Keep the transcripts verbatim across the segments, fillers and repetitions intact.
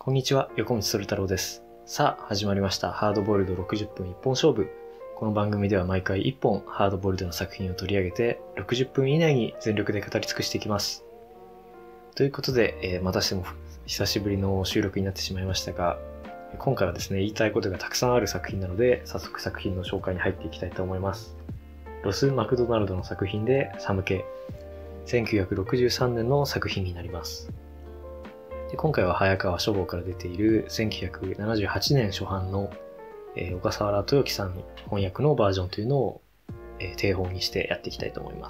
こんにちは、横道それ太郎です。さあ、始まりました。ハードボイルドろくじゅっぷん一本勝負。この番組では毎回いっぽんハードボイルドの作品を取り上げて、ろくじゅっぷん以内に全力で語り尽くしていきます。ということで、えー、またしても久しぶりの収録になってしまいましたが、今回はですね、言いたいことがたくさんある作品なので、早速作品の紹介に入っていきたいと思います。ロス・マクドナルドの作品でサム系。せんきゅうひゃくろくじゅうさんねんの作品になります。で今回は早川書房から出ているせんきゅうひゃくななじゅうはちねん初版の、えー、小笠原豊樹さん翻訳のバージョンというのを、えー、定本にしてやっていきたいと思います。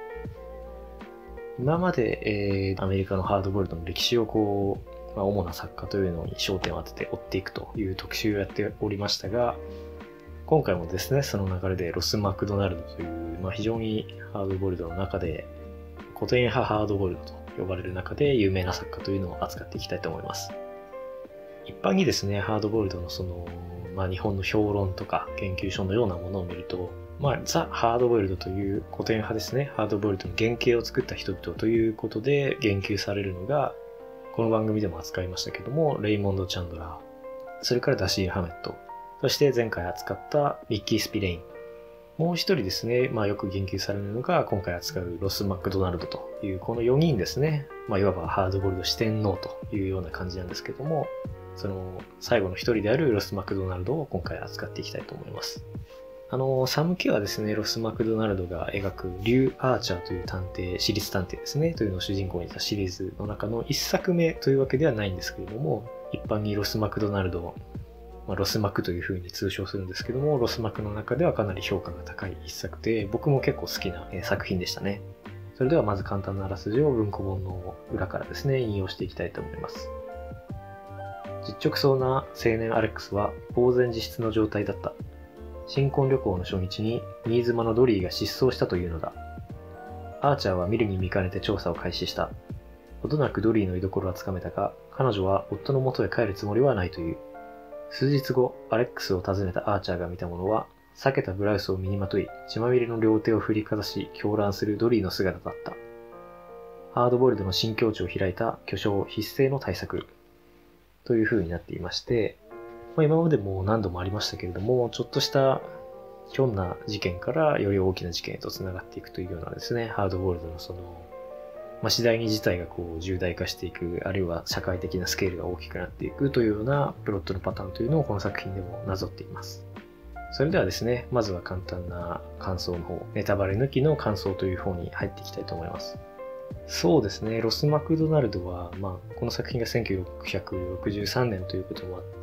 今まで、えー、アメリカのハードボイルドの歴史をこう、まあ、主な作家というのに焦点を当てて追っていくという特集をやっておりましたが、今回もですね、その流れでロス・マクドナルドという、まあ、非常にハードボイルドの中で古典派ハードボイルドと呼ばれる中で有名な作家というのを扱っていきたいと思います。一般にですね、ハードボイルドのその、まあ、日本の評論とか研究所のようなものを見ると、まあ、ザ・ハードボイルドという古典派ですね、ハードボイルドの原型を作った人々ということで言及されるのが、この番組でも扱いましたけども、レイモンド・チャンドラー、それからダシール・ハメット、そして前回扱ったミッキー・スピレイン、もう一人ですね、まあよく言及されるのが今回扱うロス・マクドナルドというこのよにんですね。まあいわばハードボイルド四天王というような感じなんですけども、その最後の一人であるロス・マクドナルドを今回扱っていきたいと思います。あの、サム家はですね、ロス・マクドナルドが描くリュー・アーチャーという探偵、私立探偵ですね、というのを主人公にしたシリーズの中の一作目というわけではないんですけれども、一般にロス・マクドナルド、まあ、ロスマクという風に通称するんですけども、ロスマクの中ではかなり評価が高い一作で、僕も結構好きな作品でしたね。それではまず簡単なあらすじを文庫本の裏からですね、引用していきたいと思います。実直そうな青年アレックスは呆然自失の状態だった。新婚旅行の初日に新妻のドリーが失踪したというのだ。アーチャーは見るに見かねて調査を開始した。ほどなくドリーの居所はつかめたが、彼女は夫の元へ帰るつもりはないという。数日後、アレックスを訪ねたアーチャーが見たものは、裂けたブラウスを身にまとい、血まみれの両手を振りかざし、狂乱するドリーの姿だった。ハードボイルドの新境地を開いた巨匠必成の大作。という風になっていまして、まあ、今までも何度もありましたけれども、ちょっとしたひょんな事件からより大きな事件へと繋がっていくというようなですね、ハードボイルドのその、まあ、次第に事態がこう重大化していく、あるいは社会的なスケールが大きくなっていくというようなプロットのパターンというのをこの作品でもなぞっています。それではですね、まずは簡単な感想の方、ネタバレ抜きの感想という方に入っていきたいと思います。そうですね、ロス・マクドナルドは、まあ、この作品がせんきゅうひゃくろくじゅうさんねんということもあって、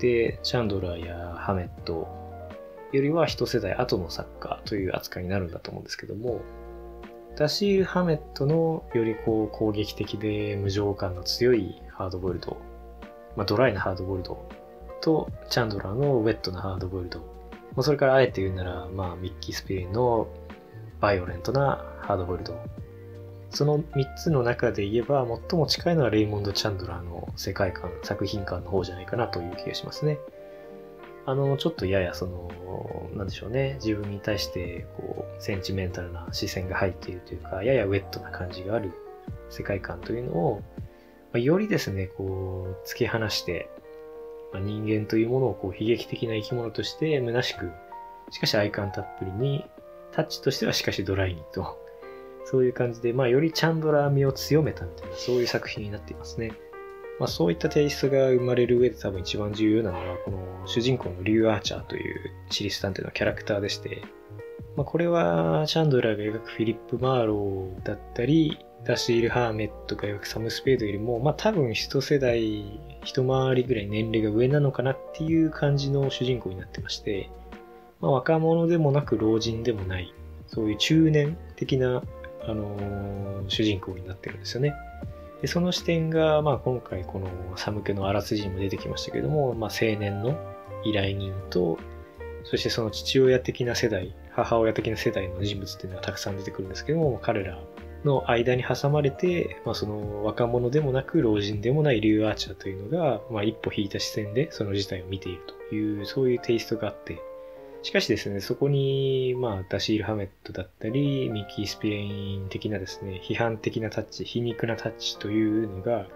チャンドラーやハメットよりは一世代後の作家という扱いになるんだと思うんですけども、ダシール・ハメットのよりこう攻撃的で無情感の強いハードボイルド、まあ、ドライなハードボイルドとチャンドラーのウェットなハードボイルド、まあ、それからあえて言うなら、まあ、ミッキー・スピレインのバイオレントなハードボイルド、そのみっつの中で言えば最も近いのはレイモンド・チャンドラーの世界観、作品観の方じゃないかなという気がしますね。あの、ちょっとややその、なんでしょうね、自分に対して、こう、センチメンタルな視線が入っているというか、ややウェットな感じがある世界観というのを、まあ、よりですね、こう、突き放して、まあ、人間というものをこう、悲劇的な生き物として虚しく、しかし愛感たっぷりに、タッチとしてはしかしドライにと、そういう感じで、まあ、よりチャンドラー味を強めたみたいな、そういう作品になっていますね。まあ、そういったテイストが生まれる上で多分一番重要なのは、この主人公のリュー・アーチャーというシリス探偵のキャラクターでして、まあ、これはチャンドラーが描くフィリップ・マーローだったり、ダシール・ハーメットが描くサム・スペードよりも、まあ多分一世代、一回りぐらい年齢が上なのかなっていう感じの主人公になってまして、まあ、若者でもなく老人でもない、そういう中年的な、あのー、主人公になってるんですよね。でその視点が、まあ、今回このサム家のあらすじにも出てきましたけども、まあ、青年の依頼人と、そしてその父親的な世代、母親的な世代の人物っていうのがたくさん出てくるんですけども、彼らの間に挟まれて、まあ、その若者でもなく老人でもないリュー・アーチャーというのが、まあ、一歩引いた視線でその事態を見ているという、そういうテイストがあって、しかしですね、そこに、まあ、ダシール・ハメットだったり、ミッキー・スピレイン的なですね、批判的なタッチ、皮肉なタッチというのが、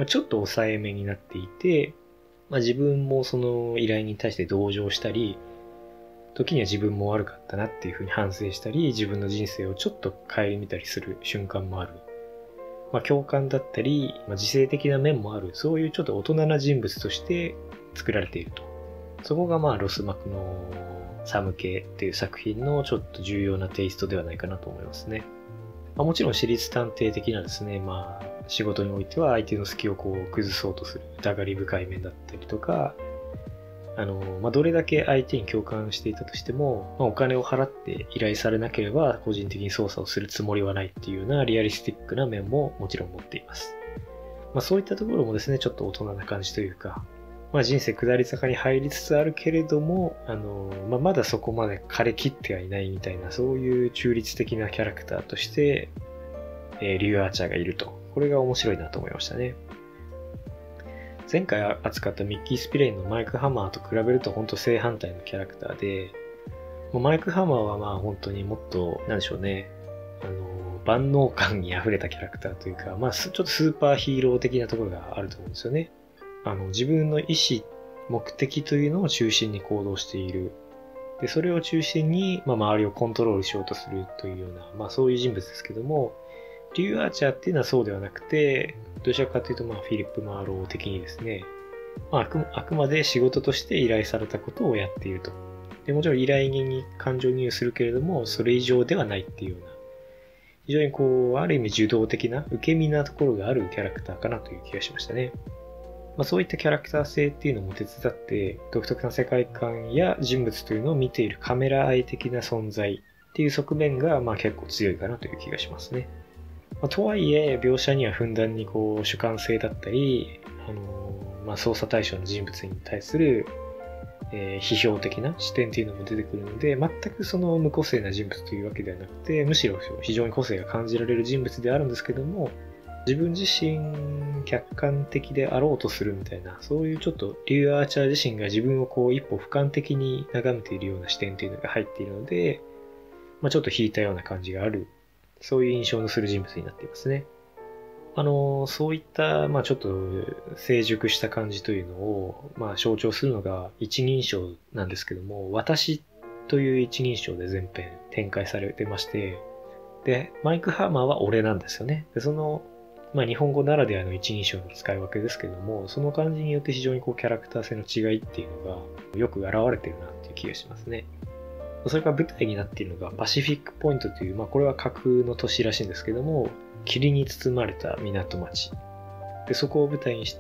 まあ、ちょっと抑えめになっていて、まあ、自分もその依頼に対して同情したり、時には自分も悪かったなっていうふうに反省したり、自分の人生をちょっと顧みたりする瞬間もある。まあ、共感だったり、まあ、自制的な面もある、そういうちょっと大人な人物として作られていると。そこがまあロスマクのサム系っていう作品のちょっと重要なテイストではないかなと思いますね。まあ、もちろん私立探偵的なですね、まあ仕事においては相手の隙をこう崩そうとする疑り深い面だったりとか、あの、まあ、どれだけ相手に共感していたとしても、まあ、お金を払って依頼されなければ個人的に操作をするつもりはないっていうようなリアリスティックな面ももちろん持っています。まあ、そういったところもですね、ちょっと大人な感じというか、まあ、人生下り坂に入りつつあるけれども、あの、まあ、まだそこまで枯れきってはいないみたいな、そういう中立的なキャラクターとして、えー、リュウ・アーチャーがいると。これが面白いなと思いましたね。前回扱ったミッキー・スピレインのマイク・ハマーと比べると本当正反対のキャラクターで、もうマイク・ハマーはまあ本当にもっと、なんでしょうね、あの、万能感に溢れたキャラクターというか、まあちょっとスーパーヒーロー的なところがあると思うんですよね。あの、自分の意思、目的というのを中心に行動している。で、それを中心に、まあ、周りをコントロールしようとするというような、まあそういう人物ですけども、リュウ・アーチャーっていうのはそうではなくて、どちらかというと、まあ、フィリップ・マーロー的にですね、まあ、あく、あくまで仕事として依頼されたことをやっていると。で、もちろん依頼人に感情移入するけれども、それ以上ではないっていうような、非常にこう、ある意味受動的な、受け身なところがあるキャラクターかなという気がしましたね。まあ、そういったキャラクター性っていうのも手伝って、独特な世界観や人物というのを見ているカメラ愛的な存在っていう側面が、まあ結構強いかなという気がしますね。まあ、とはいえ、描写にはふんだんにこう主観性だったり、あのーまあ、捜査対象の人物に対する、えー、批評的な視点っていうのも出てくるので、全くその無個性な人物というわけではなくて、むしろ非常に個性が感じられる人物であるんですけども、自分自身客観的であろうとするみたいな、そういうちょっとリュウ・アーチャー自身が自分をこう一歩俯瞰的に眺めているような視点っていうのが入っているので、まあ、ちょっと引いたような感じがある、そういう印象のする人物になっていますね。あの、そういった、まあちょっと成熟した感じというのを、まあ象徴するのが一人称なんですけども、私という一人称で全編展開されてまして、で、マイク・ハーマーは俺なんですよね。で、その、まあ日本語ならではの一人称の使い分けですけども、その感じによって非常にこうキャラクター性の違いっていうのがよく現れてるなっていう気がしますね。それから舞台になっているのがパシフィックポイントという、まあこれは架空の都市らしいんですけども、霧に包まれた港町。で、そこを舞台にして、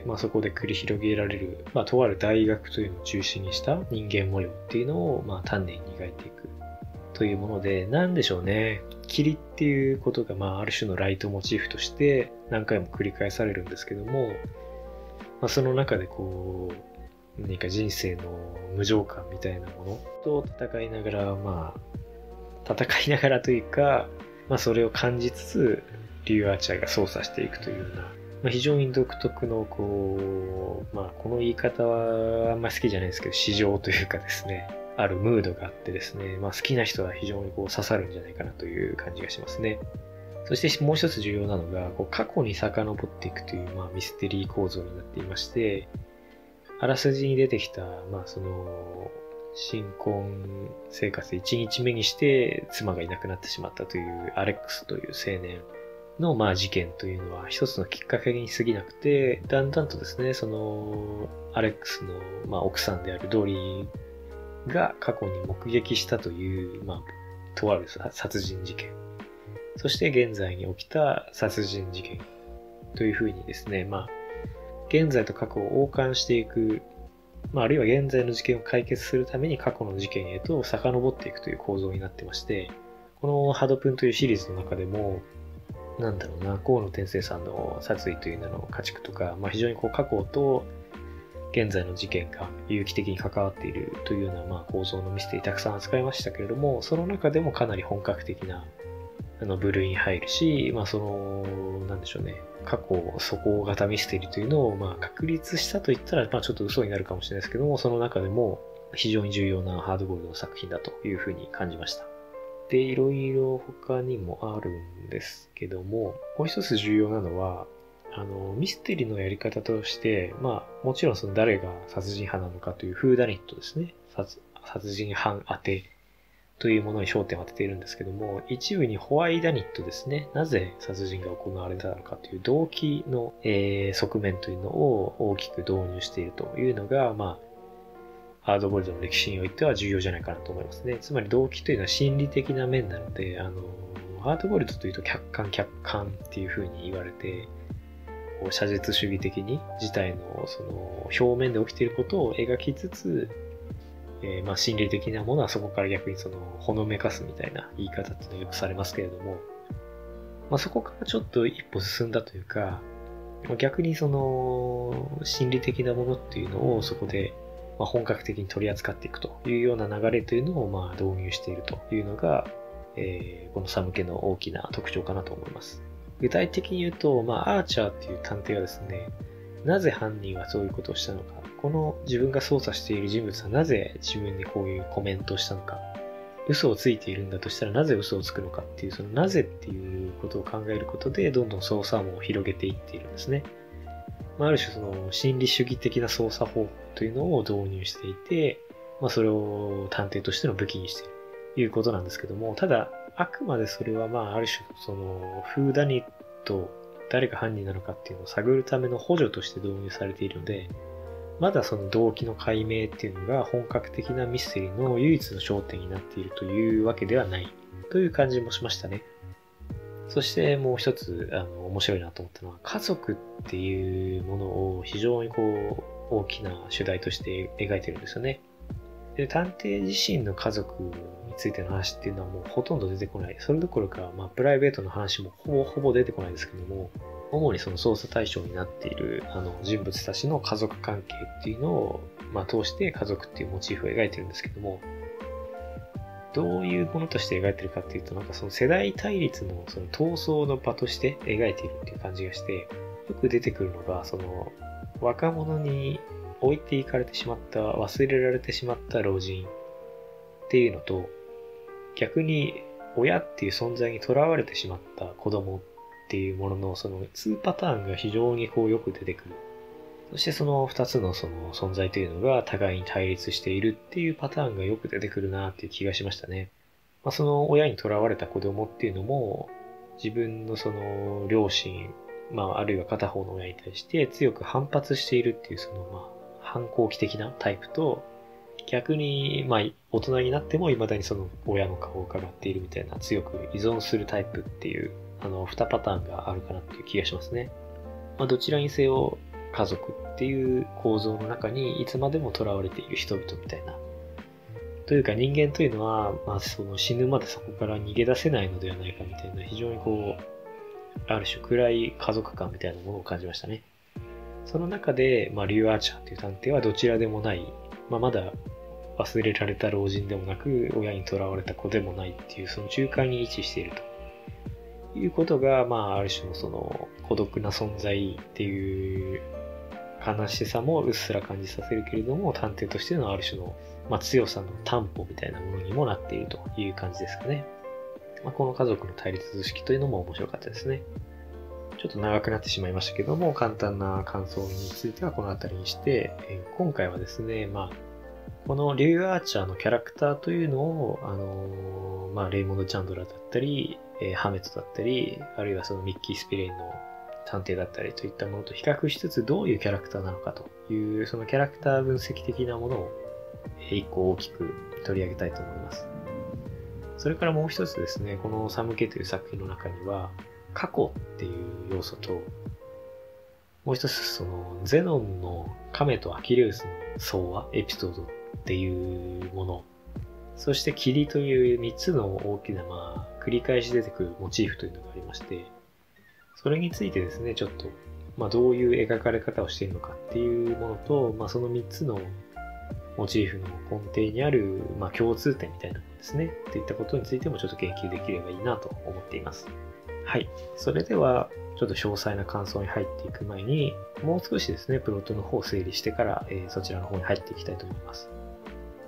まあそこで繰り広げられる、まあとある大学というのを中心にした人間模様っていうのを、まあ丹念に描いていくというもので、なんでしょうね。霧っていうことが、まあある種のライトモチーフとして何回も繰り返されるんですけども、まあその中でこう、何か人生の無常感みたいなものと戦いながら、まあ、戦いながらというか、まあそれを感じつつ、リュウ・アーチャーが操作していくというような、まあ、非常に独特の、こう、まあこの言い方はあんまり好きじゃないですけど、市場というかですね、あるムードがあってですね、まあ好きな人は非常にこう刺さるんじゃないかなという感じがしますね。そしてもう一つ重要なのが、こう過去に遡っていくという、まあ、ミステリー構造になっていまして、あらすじに出てきた、まあその、新婚生活いちにちめにして妻がいなくなってしまったというアレックスという青年のまあ事件というのは一つのきっかけに過ぎなくて、だんだんとですね、そのアレックスのまあ奥さんであるドリーが過去に目撃したという、まあ、とある殺人事件。そして現在に起きた殺人事件というふうにですね、まあ、現在と過去を謳歌していく、まあ、あるいは現在の事件を解決するために過去の事件へと遡っていくという構造になってまして、このハドプンというシリーズの中でも、なんだろうな、河野天聖さんの殺意という名の家畜とか、まあ、非常にこう過去と現在の事件が有機的に関わっているというようなまあ構造のミステリーたくさん扱いましたけれども、その中でもかなり本格的なあの部類に入るし、まあその、なんでしょうね、過去素行型ミステリーというのをまあ確立したと言ったら、まあちょっと嘘になるかもしれないですけども、その中でも非常に重要なハードボイルドの作品だというふうに感じました。で、いろいろ他にもあるんですけども、もう一つ重要なのは、 あの、ミステリーのやり方として、まあ、もちろんその誰が殺人犯なのかというフーダニットですね。殺、殺人犯当てというものに焦点を当てているんですけども、一部にホワイダニットですね。なぜ殺人が行われたのかという動機の、えー、側面というのを大きく導入しているというのが、まあ、ハードボイルドの歴史においては重要じゃないかなと思いますね。つまり動機というのは心理的な面なので、あの、ハードボイルドというと客観客観っていう風に言われて、こう写実主義的に事態のその表面で起きていることを描きつつ、えー、まあ心理的なものはそこから逆にそのほのめかすみたいな言い方っていうのはよくされますけれども、まあ、そこからちょっと一歩進んだというか、逆にその心理的なものっていうのをそこでまあ本格的に取り扱っていくというような流れというのをまあ導入しているというのが、えー、このサムケの大きな特徴かなと思います。具体的に言うと、まあ、アーチャーっていう探偵はですね、なぜ犯人はそういうことをしたのか、この自分が捜査している人物はなぜ自分にこういうコメントをしたのか、嘘をついているんだとしたらなぜ嘘をつくのかっていう、そのなぜっていうことを考えることで、どんどん捜査網を広げていっているんですね。まあ、ある種その心理主義的な捜査方法というのを導入していて、まあ、それを探偵としての武器にしているということなんですけども、ただ、あくまでそれはまあある種そのフーダニット誰が犯人なのかっていうのを探るための補助として導入されているので、まだその動機の解明っていうのが本格的なミステリーの唯一の焦点になっているというわけではないという感じもしましたね。そしてもう一つあの面白いなと思ったのは、家族っていうものを非常にこう大きな主題として描いてるんですよね。で、探偵自身の家族についての話っていうのはもうほとんど出てこない。それどころか、まあ、プライベートの話もほぼほぼ出てこないですけども、主にその捜査対象になっているあの人物たちの家族関係っていうのを、まあ、通して家族っていうモチーフを描いてるんですけども、どういうものとして描いてるかっていうと、なんかその世代対立のその闘争の場として描いているっていう感じがして、よく出てくるのが、その若者に置いていかれてしまった、忘れられてしまった老人っていうのと、逆に親っていう存在にとらわれてしまった子供っていうもののそのにパターンが非常にこうよく出てくる。そしてそのふたつのその存在というのが互いに対立しているっていうパターンがよく出てくるなっていう気がしましたね。まあ、その親にとらわれた子供っていうのも自分のその両親、まああるいは片方の親に対して強く反発しているっていうそのまあ反抗期的なタイプと、逆に、まあ、大人になっても未だにその親の顔を伺っているみたいな強く依存するタイプっていう、あの、にパターンがあるかなっていう気がしますね。まあ、どちらにせよ家族っていう構造の中にいつまでも囚われている人々みたいな。というか人間というのは、まあ、その死ぬまでそこから逃げ出せないのではないかみたいな、非常にこう、ある種暗い家族感みたいなものを感じましたね。その中で、まあ、リュウ・アーチャーという探偵はどちらでもない、まあ、まだ忘れられた老人でもなく、親に囚われた子でもないっていう、その中間に位置しているということが、まあ、ある種のその孤独な存在っていう悲しさもうっすら感じさせるけれども、探偵としてのある種の、まあ、強さの担保みたいなものにもなっているという感じですかね。まあ、この家族の対立図式というのも面白かったですね。ちょっと長くなってしまいましたけども、簡単な感想についてはこの辺りにして、えー、今回はですね、まあ、このリュウ・アーチャーのキャラクターというのを、あのー、まあ、レイモンド・チャンドラーだったり、えー、ハメットだったり、あるいはそのミッキー・スピレインの探偵だったりといったものと比較しつつ、どういうキャラクターなのかという、そのキャラクター分析的なものを一個大きく取り上げたいと思います。それからもう一つですね、このサムケという作品の中には、過去っていう要素と、もう一つそのゼノンのカメとアキレウスの相話、エピソードっていうもの、そして霧という三つの大きなまあ繰り返し出てくるモチーフというのがありまして、それについてですね、ちょっとまあどういう描かれ方をしているのかっていうものと、まあその三つのモチーフの根底にあるまあ共通点みたいなものですね、といったことについてもちょっと言及できればいいなと思っています。はい。それでは、ちょっと詳細な感想に入っていく前に、もう少しですね、プロットの方を整理してから、えー、そちらの方に入っていきたいと思います。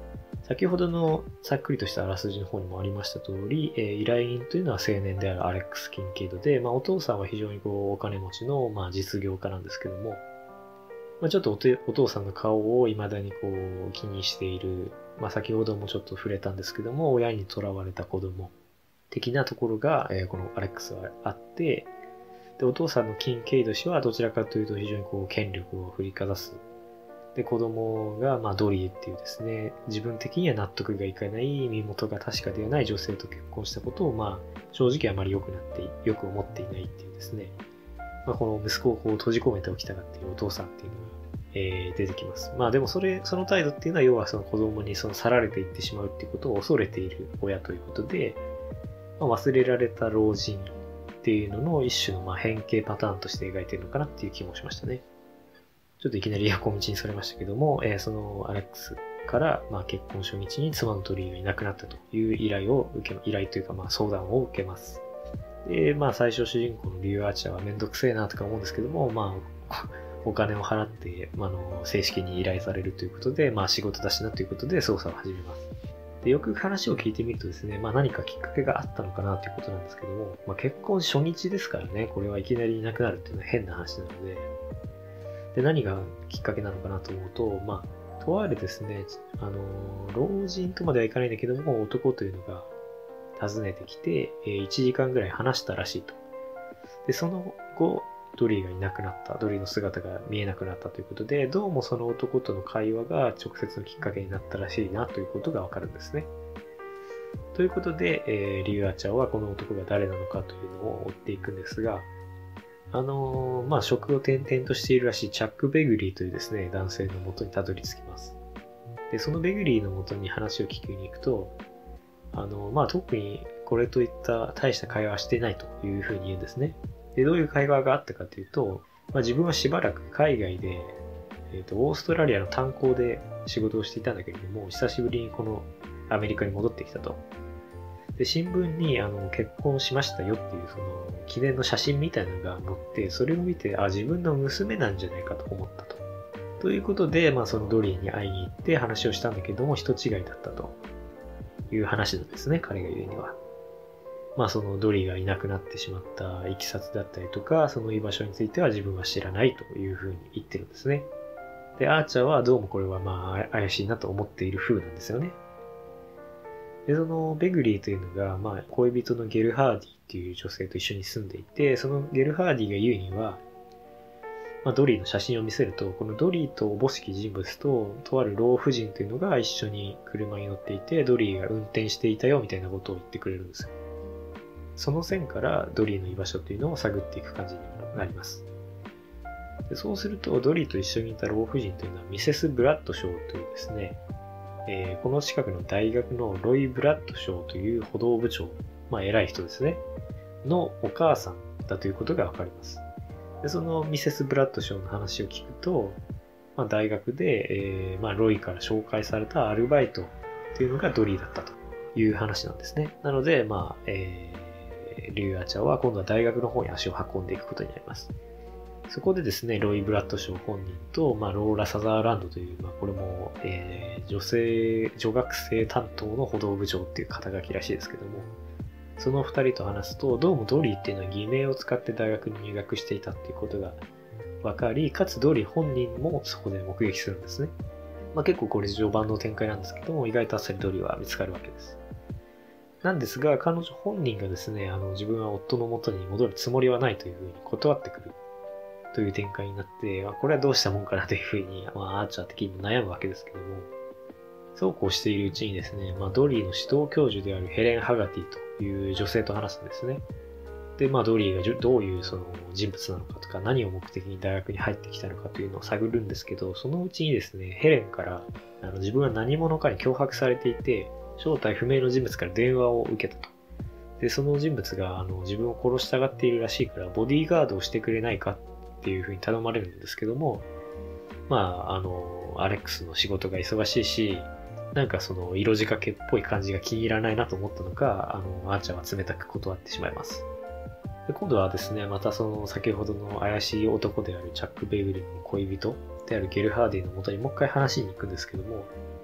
先ほどのさっくりとしたあらすじの方にもありました通り、えー、依頼人というのは青年であるアレックス・キンケイドで、まあ、お父さんは非常にこうお金持ちの、まあ、実業家なんですけども、まあ、ちょっと お, お父さんの顔を未だにこう気にしている、まあ、先ほどもちょっと触れたんですけども、親に囚われた子供的なところが、えー、このアレックスはあって、でお父さんのキンケイド氏はどちらかというと非常にこう権力を振りかざす。で、子供が、まあ、ドリーっていうですね、自分的には納得がいかない身元が確かではない女性と結婚したことを、まあ、正直あまり良くなって、よく思っていないっていうですね、まあ、この息子をこう閉じ込めておきたがっているお父さんっていうのが、えー、出てきます。まあでもそれ、その態度っていうのは、要はその子供にその去られていってしまうっていうことを恐れている親ということで、まあ、忘れられた老人っていうのの一種のまあ変形パターンとして描いているのかなっていう気もしましたね。ちょっといきなり横道にそれましたけども、えー、そのアレックスから、まあ、結婚初日に妻のドリーがいなくなったという依頼を受け、依頼というかまあ相談を受けます。で、まあ最初主人公のリュウ・アーチャーはめんどくせえなとか思うんですけども、まあお金を払って、まあ、の正式に依頼されるということで、まあ仕事だしなということで捜査を始めます。で、よく話を聞いてみるとですね、まあ何かきっかけがあったのかなということなんですけども、まあ結婚初日ですからね、これはいきなりいなくなるっていうのは変な話なので、で、何がきっかけなのかなと思うと、まあ、とあるですね、あの、老人とまではいかないんだけども、男というのが訪ねてきて、いちじかんぐらい話したらしいと。で、その後、ドリーがいなくなった、ドリーの姿が見えなくなったということで、どうもその男との会話が直接のきっかけになったらしいなということがわかるんですね。ということで、えー、リュウ・アーチャーはこの男が誰なのかというのを追っていくんですが、あのー、まあ、職を転々としているらしいチャック・ベグリーというですね、男性の元にたどり着きます。で、そのベグリーの元に話を聞きに行くと、あのー、まあ、特にこれといった大した会話はしてないというふうに言うんですね。で、どういう会話があったかというと、まあ、自分はしばらく海外で、えーと、オーストラリアの炭鉱で仕事をしていたんだけれども、久しぶりにこのアメリカに戻ってきたと。で、新聞にあの結婚しましたよっていうその記念の写真みたいなのが載って、それを見て、あ、自分の娘なんじゃないかと思ったと。ということで、まあそのドリーに会いに行って話をしたんだけども、人違いだったという話なんですね、彼が言うには。まあそのドリーがいなくなってしまったいきさつだったりとか、その居場所については自分は知らないというふうに言ってるんですね。で、アーチャーはどうもこれはまあ怪しいなと思っている風なんですよね。で、そのベグリーというのが、まあ、恋人のゲルハーディっていう女性と一緒に住んでいて、そのゲルハーディが言うには、まあ、ドリーの写真を見せると、このドリーとおぼしき人物と、とある老婦人というのが一緒に車に乗っていて、ドリーが運転していたよみたいなことを言ってくれるんですよ。その線からドリーの居場所というのを探っていく感じになります。で、そうすると、ドリーと一緒にいた老婦人というのはミセス・ブラッドショーというですね、えー、この近くの大学のロイ・ブラッドショーという歩道部長、まあ偉い人ですね、のお母さんだということがわかります。で、そのミセス・ブラッドショーの話を聞くと、まあ、大学で、えーまあ、ロイから紹介されたアルバイトっていうのがドリーだったという話なんですね。なので、まあ、えー、リュウ・アーチャーは今度は大学の方に足を運んでいくことになります。そこでですね、ロイ・ブラッドショー本人と、まあ、ローラ・サザーランドという、まあ、これも、えー、女性、女学生担当の歩道部長っていう肩書きらしいですけども、その二人と話すと、どうもドリーっていうのは偽名を使って大学に入学していたっていうことが分かり、かつドリー本人もそこで目撃するんですね。まあ、結構これ序盤の展開なんですけども、意外とあっさりドリーは見つかるわけです。なんですが、彼女本人がですね、あの自分は夫の元に戻るつもりはないというふうに断ってくる。という展開になって、これはどうしたもんかなというふうに、まあ、アーチャー的にも悩むわけですけども、そうこうしているうちにですね、まあ、ドリーの指導教授であるヘレン・ハガティという女性と話すんですね。で、まあ、ドリーがどういうその人物なのかとか、何を目的に大学に入ってきたのかというのを探るんですけど、そのうちにですね、ヘレンからあの自分は何者かに脅迫されていて、正体不明の人物から電話を受けたと。で、その人物があの自分を殺したがっているらしいから、ボディーガードをしてくれないかっていうふうに頼まれるんですけども、まあ、あの、アレックスの仕事が忙しいし、なんかその色仕掛けっぽい感じが気に入らないなと思ったのか、あの、アーチャーは冷たく断ってしまいます。で、今度はですね、またその先ほどの怪しい男であるチャック・ベイグリーの恋人であるゲルハーディの元にもう一回話しに行くんですけども、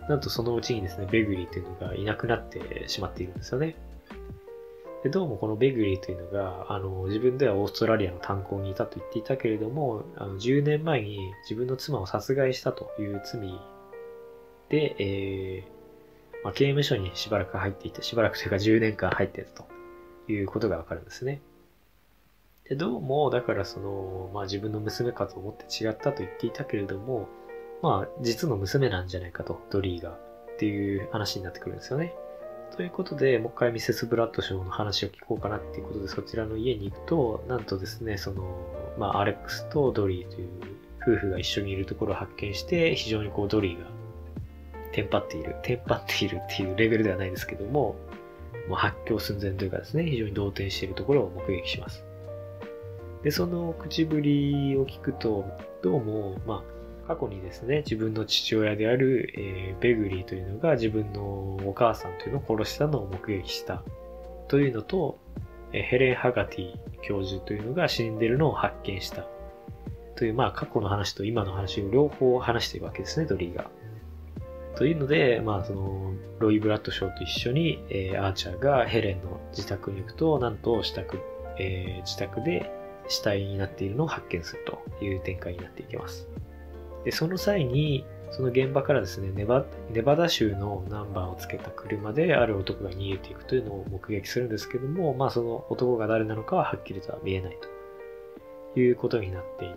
なんとそのうちにですね、ベグリーというのがいなくなってしまっているんですよね。でどうもこのベグリーというのが、あの、自分ではオーストラリアの炭鉱にいたと言っていたけれども、あのじゅうねんまえに自分の妻を殺害したという罪で、えーまあ、刑務所にしばらく入っていて、しばらくというかじゅうねんかん入っていたということがわかるんですね。でどうも、だからその、まあ自分の娘かと思って違ったと言っていたけれども、まあ実の娘なんじゃないかと、ドリーが、っていう話になってくるんですよね。ということで、もう一回ミセス・ブラッドショーの話を聞こうかなっていうことで、そちらの家に行くと、なんとですね、その、まあアレックスとドリーという夫婦が一緒にいるところを発見して、非常にこうドリーがテンパっている、テンパっているっていうレベルではないですけども、もう発狂寸前というかですね、非常に動転しているところを目撃します。で、その口ぶりを聞くと、どうも、まあ、過去にですね、自分の父親である、えー、ベグリーというのが自分のお母さんというのを殺したのを目撃したというのと、えー、ヘレン・ハガティ教授というのが死んでいるのを発見したという、まあ、過去の話と今の話を両方話しているわけですね、ドリーが。というので、まあ、その、ロイ・ブラッドショーと一緒に、えー、アーチャーがヘレンの自宅に行くと、なんと自宅、えー、自宅で死体になっているのを発見するという展開になっていきます。で、その際に、その現場からですね、ネバ、ネバダ州のナンバーをつけた車である男が逃げていくというのを目撃するんですけども、まあその男が誰なのかははっきりとは見えないということになっていって、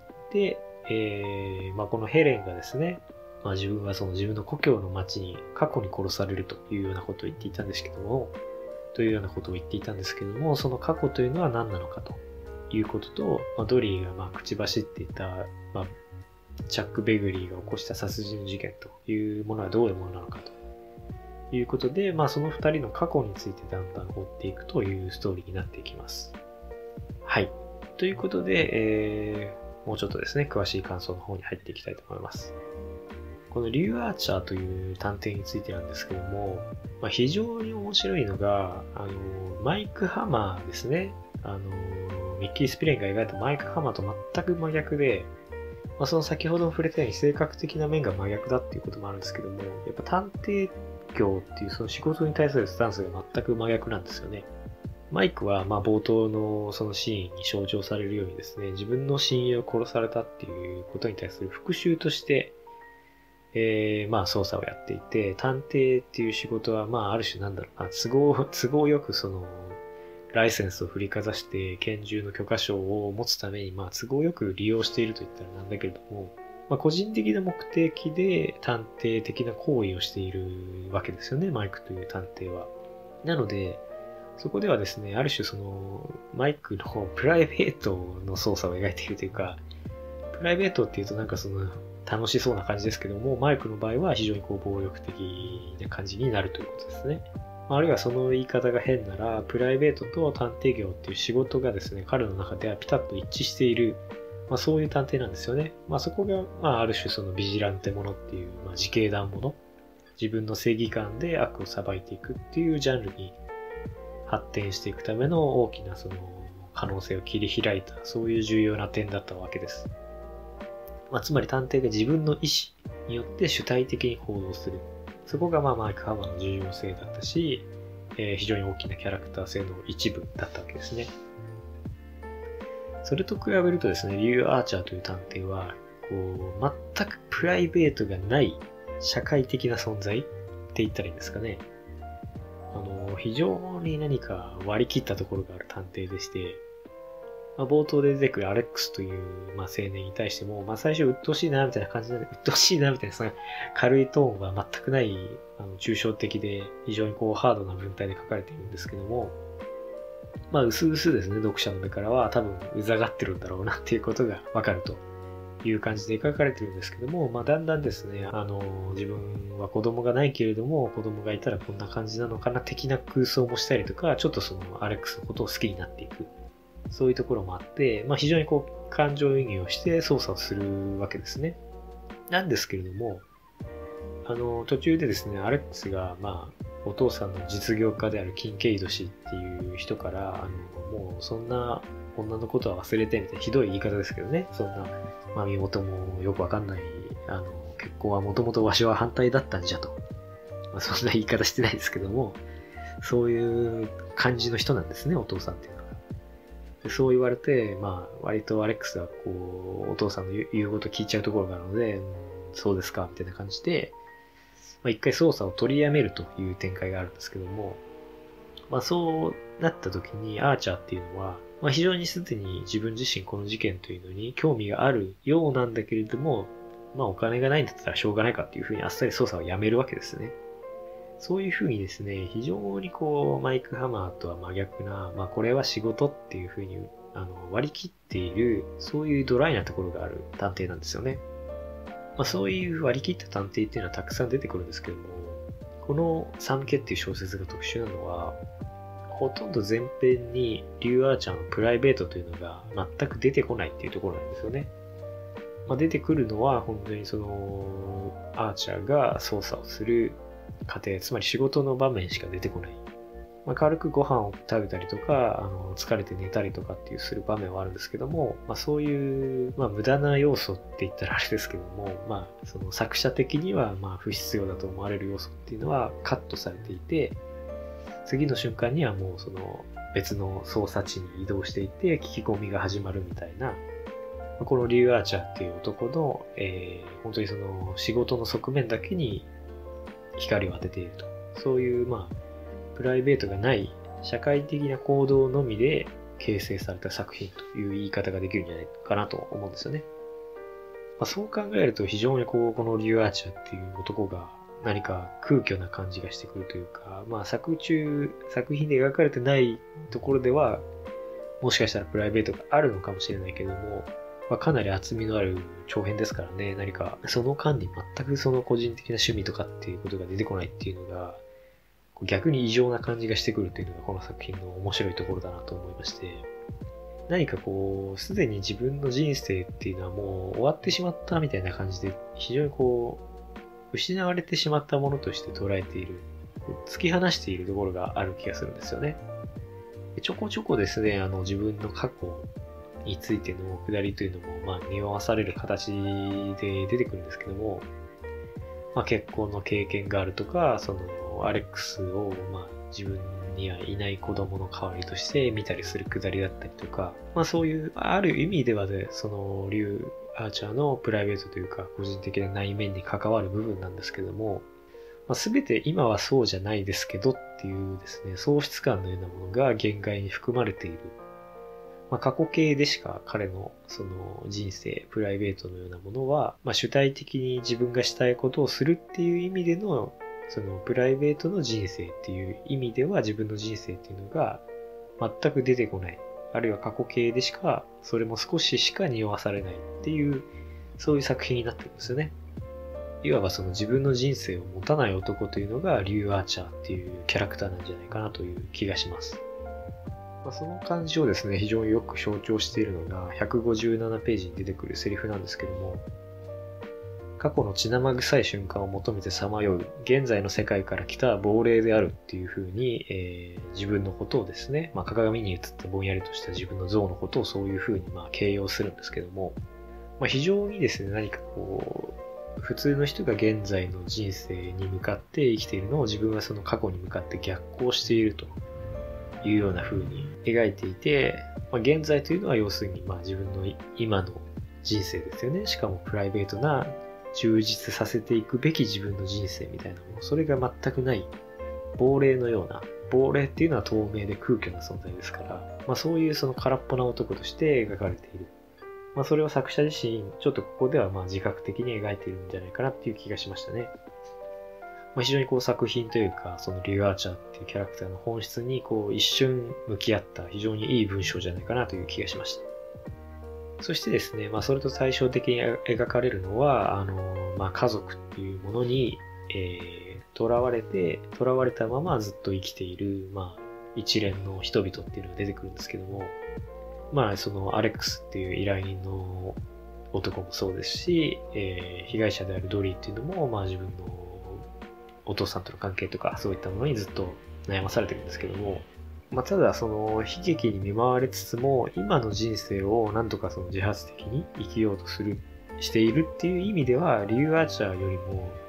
えー、まあこのヘレンがですね、まあ自分はその自分の故郷の町に過去に殺されるというようなことを言っていたんですけども、というようなことを言っていたんですけども、その過去というのは何なのかということと、まあ、ドリーがまあ口走っていた、まあ、チャック・ベグリーが起こした殺人事件というものはどういうものなのかということで、まあその二人の過去についてだんだん追っていくというストーリーになっていきます。はい。ということで、えー、もうちょっとですね、詳しい感想の方に入っていきたいと思います。このリュウ・アーチャーという探偵についてなんですけども、まあ、非常に面白いのが、あの、マイク・ハマーですね。あの、ミッキー・スピレンが描いたマイク・ハマーと全く真逆で、まあ、その先ほど触れたように性格的な面が真逆だっていうこともあるんですけども、やっぱ探偵業っていうその仕事に対するスタンスが全く真逆なんですよね。マイクはまあ冒頭のそのシーンに象徴されるようにですね、自分の親友を殺されたっていうことに対する復讐として、えー、まあ捜査をやっていて、探偵っていう仕事はまあある種なんだろうな、都合、都合よくその、ライセンスを振りかざして拳銃の許可証を持つためにまあ都合よく利用していると言ったらなんだけれども、まあ個人的な目的で探偵的な行為をしているわけですよね、マイクという探偵は。なので、そこではですね、ある種その、マイクのプライベートの操作を描いているというか、プライベートっていうとなんかその、楽しそうな感じですけども、マイクの場合は非常にこう暴力的な感じになるということですね。あるいはその言い方が変なら、プライベートと探偵業っていう仕事がですね、彼の中ではピタッと一致している、まあそういう探偵なんですよね。まあそこが、まあある種そのビジランテものっていう、まあ自警団もの、自分の正義感で悪を裁いていくっていうジャンルに発展していくための大きなその可能性を切り開いた、そういう重要な点だったわけです。まあつまり探偵が自分の意思によって主体的に行動する。そこがまあマイク・ハマーの重要性だったし、えー、非常に大きなキャラクター性の一部だったわけですね。それと比べるとですね、リュウ・アーチャーという探偵は、こう、全くプライベートがない社会的な存在って言ったらいいんですかね。あの、非常に何か割り切ったところがある探偵でして、まあ、冒頭で出てくるアレックスという、まあ、青年に対しても、まあ、最初鬱陶しいなみたいな感じで、鬱陶しいなみたいなその軽いトーンは全くない、あの抽象的で非常にこうハードな文体で書かれているんですけども、まあ、うすうすですね、読者の目からは多分うざがってるんだろうなっていうことがわかるという感じで書かれてるんですけども、まあ、だんだんですね、あの、自分は子供がないけれども、子供がいたらこんな感じなのかな的な空想もしたりとか、ちょっとそのアレックスのことを好きになっていく。そういうところもあって、まあ、非常にこう感情移入をして操作をするわけですね。なんですけれども、あの途中でですね、アレックスがまあお父さんの実業家であるキンケイド氏っていう人から、あのもうそんな女のことは忘れてみたいなひどい言い方ですけどね、そんな、まあ、身元もよくわかんない、あの結婚はもともとわしは反対だったんじゃとまあ、そんな言い方してないですけども、そういう感じの人なんですね、お父さんっていうのは。でそう言われて、まあ、割とアレックスはこう、お父さんの言うこと聞いちゃうところがあるので、うん、そうですか、みたいな感じで、まあ、一回捜査を取りやめるという展開があるんですけども、まあ、そうなった時にアーチャーっていうのは、まあ、非常にすでに自分自身この事件というのに興味があるようなんだけれども、まあ、お金がないんだったらしょうがないかっていうふうにあっさり捜査をやめるわけですね。そういうふうにですね、非常にこう、マイク・ハマーとは真逆な、まあこれは仕事っていうふうにあの割り切っている、そういうドライなところがある探偵なんですよね。まあそういう割り切った探偵っていうのはたくさん出てくるんですけども、このサムケっていう小説が特殊なのは、ほとんど前編にリュウ・アーチャーのプライベートというのが全く出てこないっていうところなんですよね。まあ、出てくるのは本当にそのアーチャーが捜査をする過程、つまり仕事の場面しか出てこない。まあ、軽くご飯を食べたりとか、あの疲れて寝たりとかっていうする場面はあるんですけども、まあ、そういう、まあ、無駄な要素って言ったらあれですけども、まあ、その作者的にはまあ不必要だと思われる要素っていうのはカットされていて、次の瞬間にはもうその別の捜査地に移動していて聞き込みが始まるみたいな、このリュウ・アーチャーっていう男の、えー、本当にその仕事の側面だけに光を当てていると。そういう、まあ、プライベートがない社会的な行動のみで形成された作品という言い方ができるんじゃないかなと思うんですよね。まあ、そう考えると非常にこう、このリュウ・アーチャーっていう男が何か空虚な感じがしてくるというか、まあ作中、作品で描かれてないところでは、もしかしたらプライベートがあるのかもしれないけども、まあ、かなり厚みのある長編ですからね、何かその間に全くその個人的な趣味とかっていうことが出てこないっていうのが、逆に異常な感じがしてくるというのがこの作品の面白いところだなと思いまして、何かこう、すでに自分の人生っていうのはもう終わってしまったみたいな感じで、非常にこう、失われてしまったものとして捉えている、突き放しているところがある気がするんですよね。ちょこちょこですね、あの自分の過去についてのくだりというのも、まあ、見回される形で出てくるんですけども、まあ、結婚の経験があるとか、そのアレックスを、まあ、自分にはいない子供の代わりとして見たりするくだりだったりとか、まあ、そういうある意味ではで、そのリュウ・アーチャーのプライベートというか個人的な内面に関わる部分なんですけども、まあ、全て今はそうじゃないですけどっていうですね、喪失感のようなものが限界に含まれている。まあ、過去形でしか彼のその人生、プライベートのようなものは、まあ、主体的に自分がしたいことをするっていう意味での、そのプライベートの人生っていう意味では自分の人生っていうのが全く出てこない。あるいは過去形でしか、それも少ししか匂わされないっていう、そういう作品になってるんですよね。いわばその自分の人生を持たない男というのがリュウ・アーチャーっていうキャラクターなんじゃないかなという気がします。まあ、その感じをですね、非常によく象徴しているのがひゃくごじゅうななページに出てくるセリフなんですけども、過去の血生臭い瞬間を求めてさまよう現在の世界から来た亡霊であるっていう風に、えー、自分のことをですね、まあ、鏡に映ったぼんやりとした自分の像のことをそういう風にまあ形容するんですけども、まあ、非常にですね、何かこう普通の人が現在の人生に向かって生きているのを自分はその過去に向かって逆行しているというような風に描いていて、まあ、現在というのは要するにまあ自分の今の人生ですよね。しかもプライベートな充実させていくべき自分の人生みたいなもの、それが全くない亡霊のような、亡霊っていうのは透明で空虚な存在ですから、まあ、そういうその空っぽな男として描かれている。まあ、それを作者自身ちょっとここではまあ自覚的に描いているんじゃないかなっていう気がしましたね。まあ、非常にこう作品というか、そのリュウ・アーチャーっていうキャラクターの本質にこう一瞬向き合った非常にいい文章じゃないかなという気がしました。そしてですね、まあそれと対照的に描かれるのは、あの、まあ家族っていうものに、えー、囚われて、囚われたままずっと生きている、まあ一連の人々っていうのが出てくるんですけども、まあそのアレックスっていう依頼人の男もそうですし、えー、被害者であるドリーっていうのも、まあ自分のお父さんとの関係とかそういったものにずっと悩まされてるんですけども、まあ、ただその悲劇に見舞われつつも今の人生をなんとかその自発的に生きようとするしているっていう意味ではリュウ・アーチャーよりも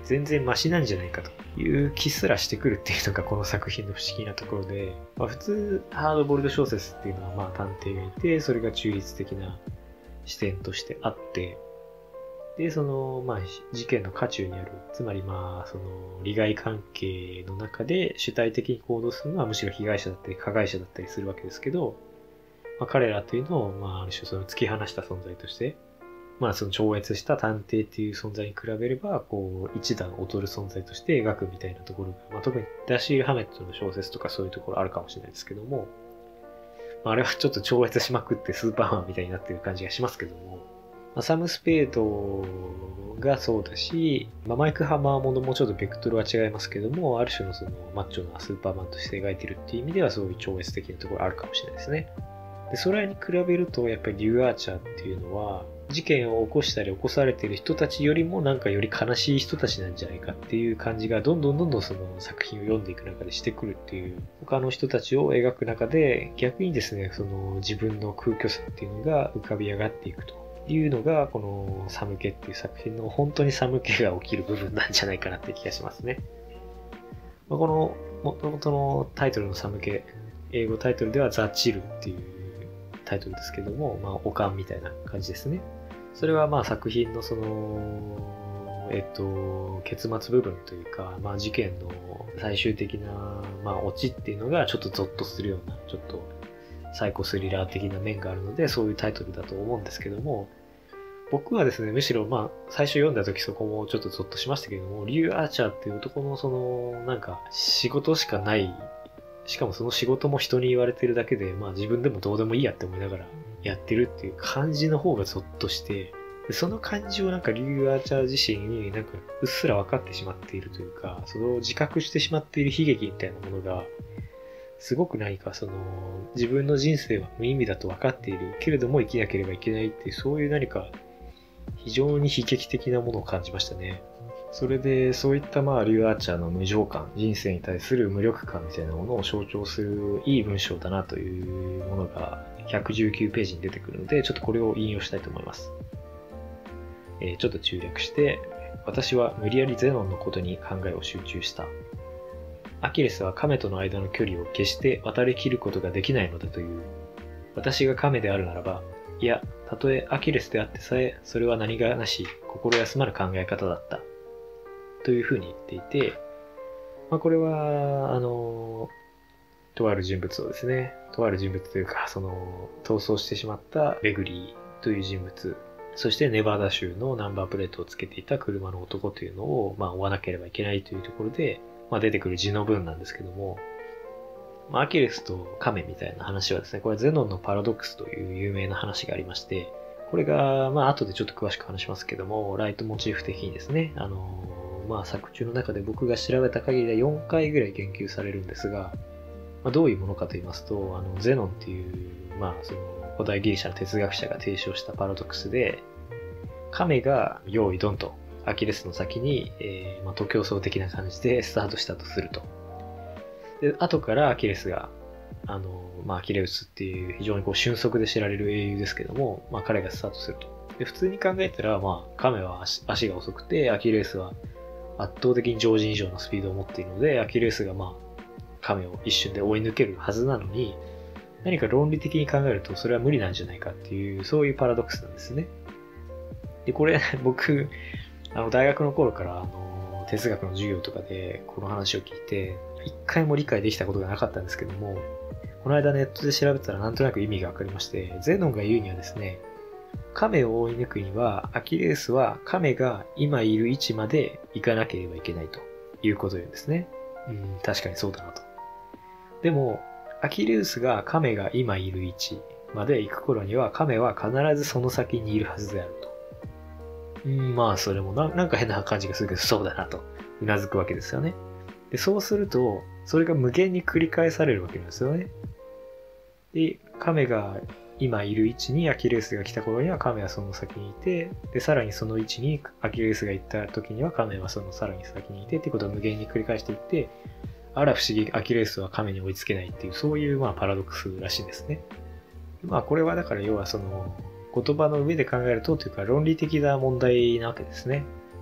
全然マシなんじゃないかという気すらしてくるっていうのがこの作品の不思議なところで、まあ、普通ハードボイルド小説っていうのはまあ探偵がいて、それが中立的な視点としてあって、で、その、まあ、事件の渦中にある、つまりまあ、その、利害関係の中で主体的に行動するのはむしろ被害者だったり加害者だったりするわけですけど、まあ、彼らというのを、まあ、ある種その突き放した存在として、まあ、その超越した探偵っていう存在に比べれば、こう、一段劣る存在として描くみたいなところが、まあ、特にダッシー・ハメットの小説とかそういうところあるかもしれないですけども、まあ、あれはちょっと超越しまくってスーパーマンみたいになってる感じがしますけども、サム・スペードがそうだし、まあ、マイク・ハマーものもちょっとベクトルは違いますけども、ある種のそのマッチョなスーパーマンとして描いてるっていう意味ではそういう超越的なところあるかもしれないですね。で、それに比べるとやっぱりリュウ・アーチャーっていうのは、事件を起こしたり起こされている人たちよりもなんかより悲しい人たちなんじゃないかっていう感じがどんどんどんどんその作品を読んでいく中でしてくるっていう、他の人たちを描く中で逆にですね、その自分の空虚さっていうのが浮かび上がっていくというのがこのサムケっていう作品の本当にサムケが起きる部分なんじゃないかなって気がしますね。まあ、この元々のタイトルのサムケ、英語タイトルではザ・チルっていうタイトルですけども、まあ、オカンみたいな感じですね。それはまあ作品のその、えっと、結末部分というか、まあ事件の最終的な、まあオチっていうのがちょっとゾッとするような、ちょっとサイコスリラー的な面があるので、そういうタイトルだと思うんですけども、僕はですね、むしろまあ最初読んだ時そこもちょっとゾッとしましたけども、リュウ・アーチャーっていう男のその、なんか仕事しかない、しかもその仕事も人に言われてるだけで、まあ自分でもどうでもいいやって思いながらやってるっていう感じの方がゾッとして、その感じをなんかリュウ・アーチャー自身になんかうっすら分かってしまっているというか、それを自覚してしまっている悲劇みたいなものが、すごく何かその自分の人生は無意味だと分かっているけれども生きなければいけないっていう、そういう何か非常に悲劇的なものを感じましたね。それでそういったまあリュウ・アーチャーの無情感、人生に対する無力感みたいなものを象徴するいい文章だなというものがひゃくじゅうきゅうページに出てくるので、ちょっとこれを引用したいと思います。えー、ちょっと中略して、私は無理やりゼノンのことに考えを集中した。アキレスは亀との間の距離を決して渡り切ることができないのだという。私が亀であるならば、いや、たとえアキレスであってさえ、それは何がなし、心休まる考え方だった。というふうに言っていて、まあ、これは、あの、とある人物をですね、とある人物というか、その、逃走してしまったレグリーという人物、そしてネバダ州のナンバープレートをつけていた車の男というのを、まあ、追わなければいけないというところで、まあ、出てくる字の文なんですけども、まあ、アキレスとカメみたいな話はですね、これゼノンのパラドックスという有名な話がありまして、これが、まあ、後でちょっと詳しく話しますけども、ライトモチーフ的にですね、あの、まあ、作中の中で僕が調べた限りでよんかいぐらい言及されるんですが、まあ、どういうものかと言いますと、あの、ゼノンっていう、まあ、その、古代ギリシャの哲学者が提唱したパラドックスで、亀が用意ドンとアキレスの先に、えーまあ、徒競走的な感じでスタートしたとすると。で、後からアキレスが、あの、まあ、アキレウスっていう非常にこう俊足で知られる英雄ですけども、まあ、彼がスタートすると。で、普通に考えたら、まあ、亀は 足, 足が遅くて、アキレスは圧倒的に常人以上のスピードを持っているので、アキレスがまあ、亀を一瞬で追い抜けるはずなのに、何か論理的に考えるとそれは無理なんじゃないかっていう、そういうパラドックスなんですね。で、これ、僕、あの、大学の頃から、あの、哲学の授業とかでこの話を聞いて、一回も理解できたことがなかったんですけども、この間ネットで調べたらなんとなく意味がわかりまして、ゼノンが言うにはですね、亀を追い抜くには、アキレスは亀が今いる位置まで行かなければいけないということを言うんですね。うん、確かにそうだなと。でも、アキレウスが亀が今いる位置まで行く頃には亀は必ずその先にいるはずであると。うん、まあそれも な, なんか変な感じがするけどそうだなとうなずくわけですよね。で、そうするとそれが無限に繰り返されるわけなんですよね。で、亀が今いる位置にアキレウスが来た頃には亀はその先にいて、で、さらにその位置にアキレウスが行った時には亀はそのさらに先にいてっていうことを無限に繰り返していって、あら不思議、アキレウスは亀に追いつけないっていう、そういうまあパラドックスらしいんですね。まあこれはだから要はその言葉の上で考えるとというか論理的な問題なわけですね。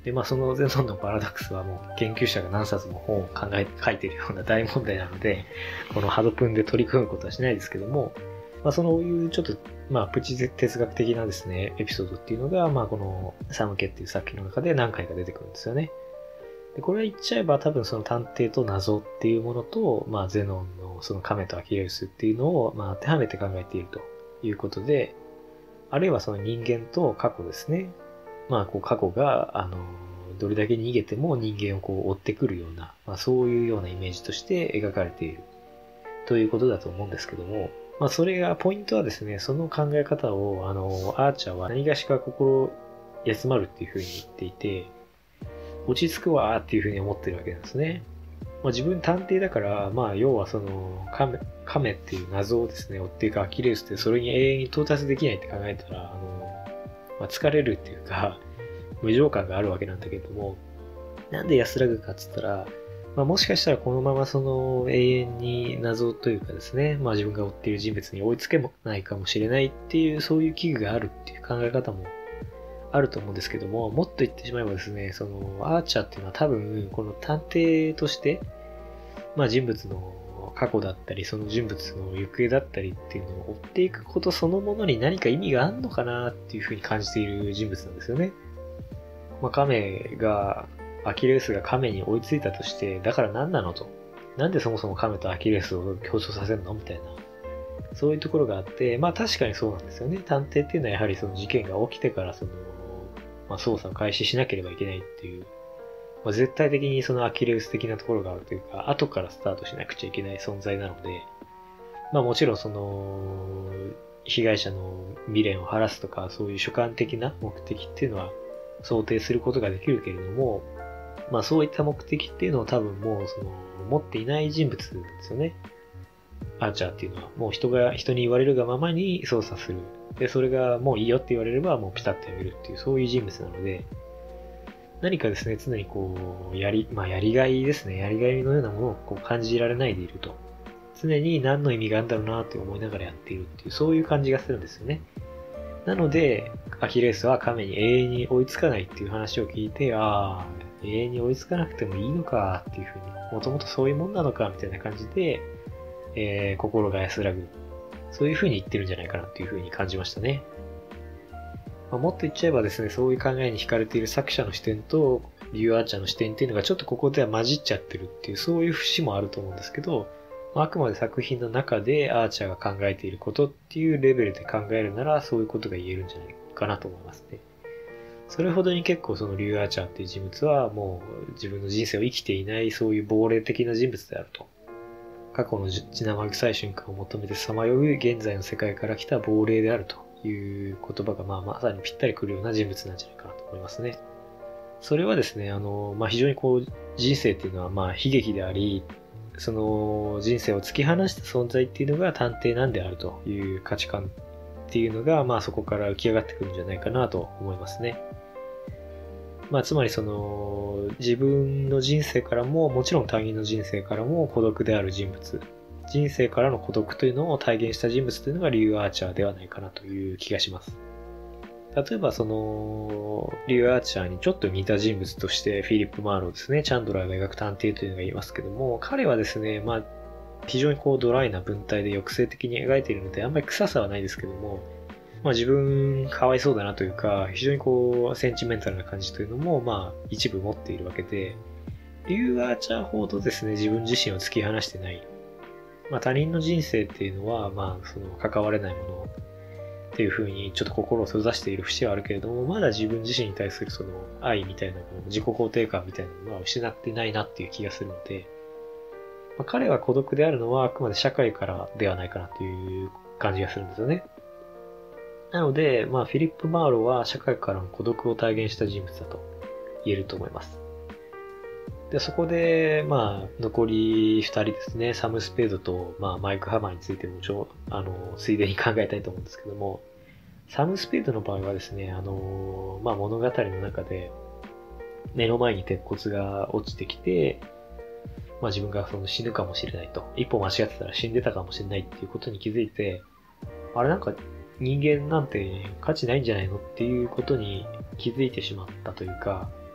で、まあそのゼノンのパラドックスはもう研究者が何冊も本を考え、書いているような大問題なので、このハドプンで取り組むことはしないですけども、まあそういうちょっと、まあプチ哲学的なですね、エピソードっていうのが、まあこのサムケっていう作品の中で何回か出てくるんですよね。でこれは言っちゃえば多分その探偵と謎っていうものと、まあゼノンのそのカメとアキレウスっていうのを、まあ当てはめて考えているということで、あるいはその人間と過去ですね。まあこう過去が、あの、どれだけ逃げても人間をこう追ってくるような、まあそういうようなイメージとして描かれているということだと思うんですけども、まあそれが、ポイントはですね、その考え方を、あの、アーチャーは何がしか心休まるっていうふうに言っていて、落ち着くわーっていうふうに思ってるわけなんですね。まあ、自分探偵だから、まあ要はその、カメ、カメっていう謎をですね、追っていくアキレウスってそれに永遠に到達できないって考えたら、あの、まあ、疲れるっていうか、無情感があるわけなんだけども、なんで安らぐかって言ったら、まあ、もしかしたらこのままその永遠に謎というかですね、まあ自分が追っている人物に追いつけもないかもしれないっていう、そういう危惧があるっていう考え方もあると思うんですけども、もっと言ってしまえばですね、そのアーチャーっていうのは多分この探偵として、まあ人物の過去だったり、その人物の行方だったりっていうのを追っていくことそのものに何か意味があるのかなっていうふうに感じている人物なんですよね。まあ、カメが、アキレウスがカメに追いついたとして、だから何なのと。なんでそもそもカメとアキレウスを競争させるのみたいな。そういうところがあって、まあ確かにそうなんですよね。探偵っていうのはやはりその事件が起きてからその、まあ捜査を開始しなければいけないっていう、まあ、絶対的にそのアキレウス的なところがあるというか、後からスタートしなくちゃいけない存在なので、まあもちろんその、被害者の未練を晴らすとか、そういう主観的な目的っていうのは想定することができるけれども、まあそういった目的っていうのを多分もうその、持っていない人物なんですよね。アーチャーっていうのは、もう人が、人に言われるがままに操作する。で、それがもういいよって言われればもうピタッとやめるっていう、そういう人物なので、何かですね、常にこう、やり、まあやりがいですね、やりがいのようなものをこう感じられないでいると。常に何の意味があるんだろうなって思いながらやっているっていう、そういう感じがするんですよね。なので、アキレウスはカメに永遠に追いつかないっていう話を聞いて、ああ、永遠に追いつかなくてもいいのかっていうふうに、もともとそういうもんなのかみたいな感じで、えー、心が安らぐ。そういうふうに言ってるんじゃないかなっていうふうに感じましたね。まあ、もっと言っちゃえばですね、そういう考えに惹かれている作者の視点と、リュウ・アーチャーの視点っていうのがちょっとここでは混じっちゃってるっていう、そういう節もあると思うんですけど、まあ、あくまで作品の中でアーチャーが考えていることっていうレベルで考えるなら、そういうことが言えるんじゃないかなと思いますね。それほどに結構そのリュウ・アーチャーっていう人物はもう自分の人生を生きていないそういう亡霊的な人物であると。過去の血生臭い瞬間を求めてさまよう現在の世界から来た亡霊であるという言葉がまあまさにぴったりくるような人物なんじゃないかなと思いますね。それはですね、あの、まあ、非常にこう人生っていうのはまあ悲劇であり、その人生を突き放した存在っていうのが探偵なんであるという価値観っていうのがまあそこから浮き上がってくるんじゃないかなと思いますね。まあつまりその自分の人生からももちろん他人の人生からも孤独である人物、人生からの孤独というのを体現した人物というのがリュウ・アーチャーではないかなという気がします。例えばそのリュウ・アーチャーにちょっと似た人物としてフィリップ・マーローですね、チャンドラーが描く探偵というのが言いますけども、彼はですね、まあ非常にこうドライな文体で抑制的に描いているのであんまり臭さはないですけども、まあ自分かわいそうだなというか、非常にこうセンチメンタルな感じというのもまあ一部持っているわけで、リュウ・アーチャーほどですね、自分自身を突き放してない。まあ他人の人生っていうのはまあその関われないものっていう風にちょっと心を閉ざしている節はあるけれども、まだ自分自身に対するその愛みたいなもの、自己肯定感みたいなものは失ってないなっていう気がするので、まあ、彼は孤独であるのはあくまで社会からではないかなという感じがするんですよね。なので、まあ、フィリップ・マーロは社会からの孤独を体現した人物だと言えると思います。で、そこで、まあ、残りふたりですね、サム・スペードと、まあ、マイク・ハマーについてもちょ、あの、ついでに考えたいと思うんですけども、サム・スペードの場合はですね、あの、まあ、物語の中で、目の前に鉄骨が落ちてきて、まあ、自分がその死ぬかもしれないと、一歩間違ってたら死んでたかもしれないっていうことに気づいて、あれなんか人間なんて価値ないんじゃないのっていうことに気づいてしまったというか、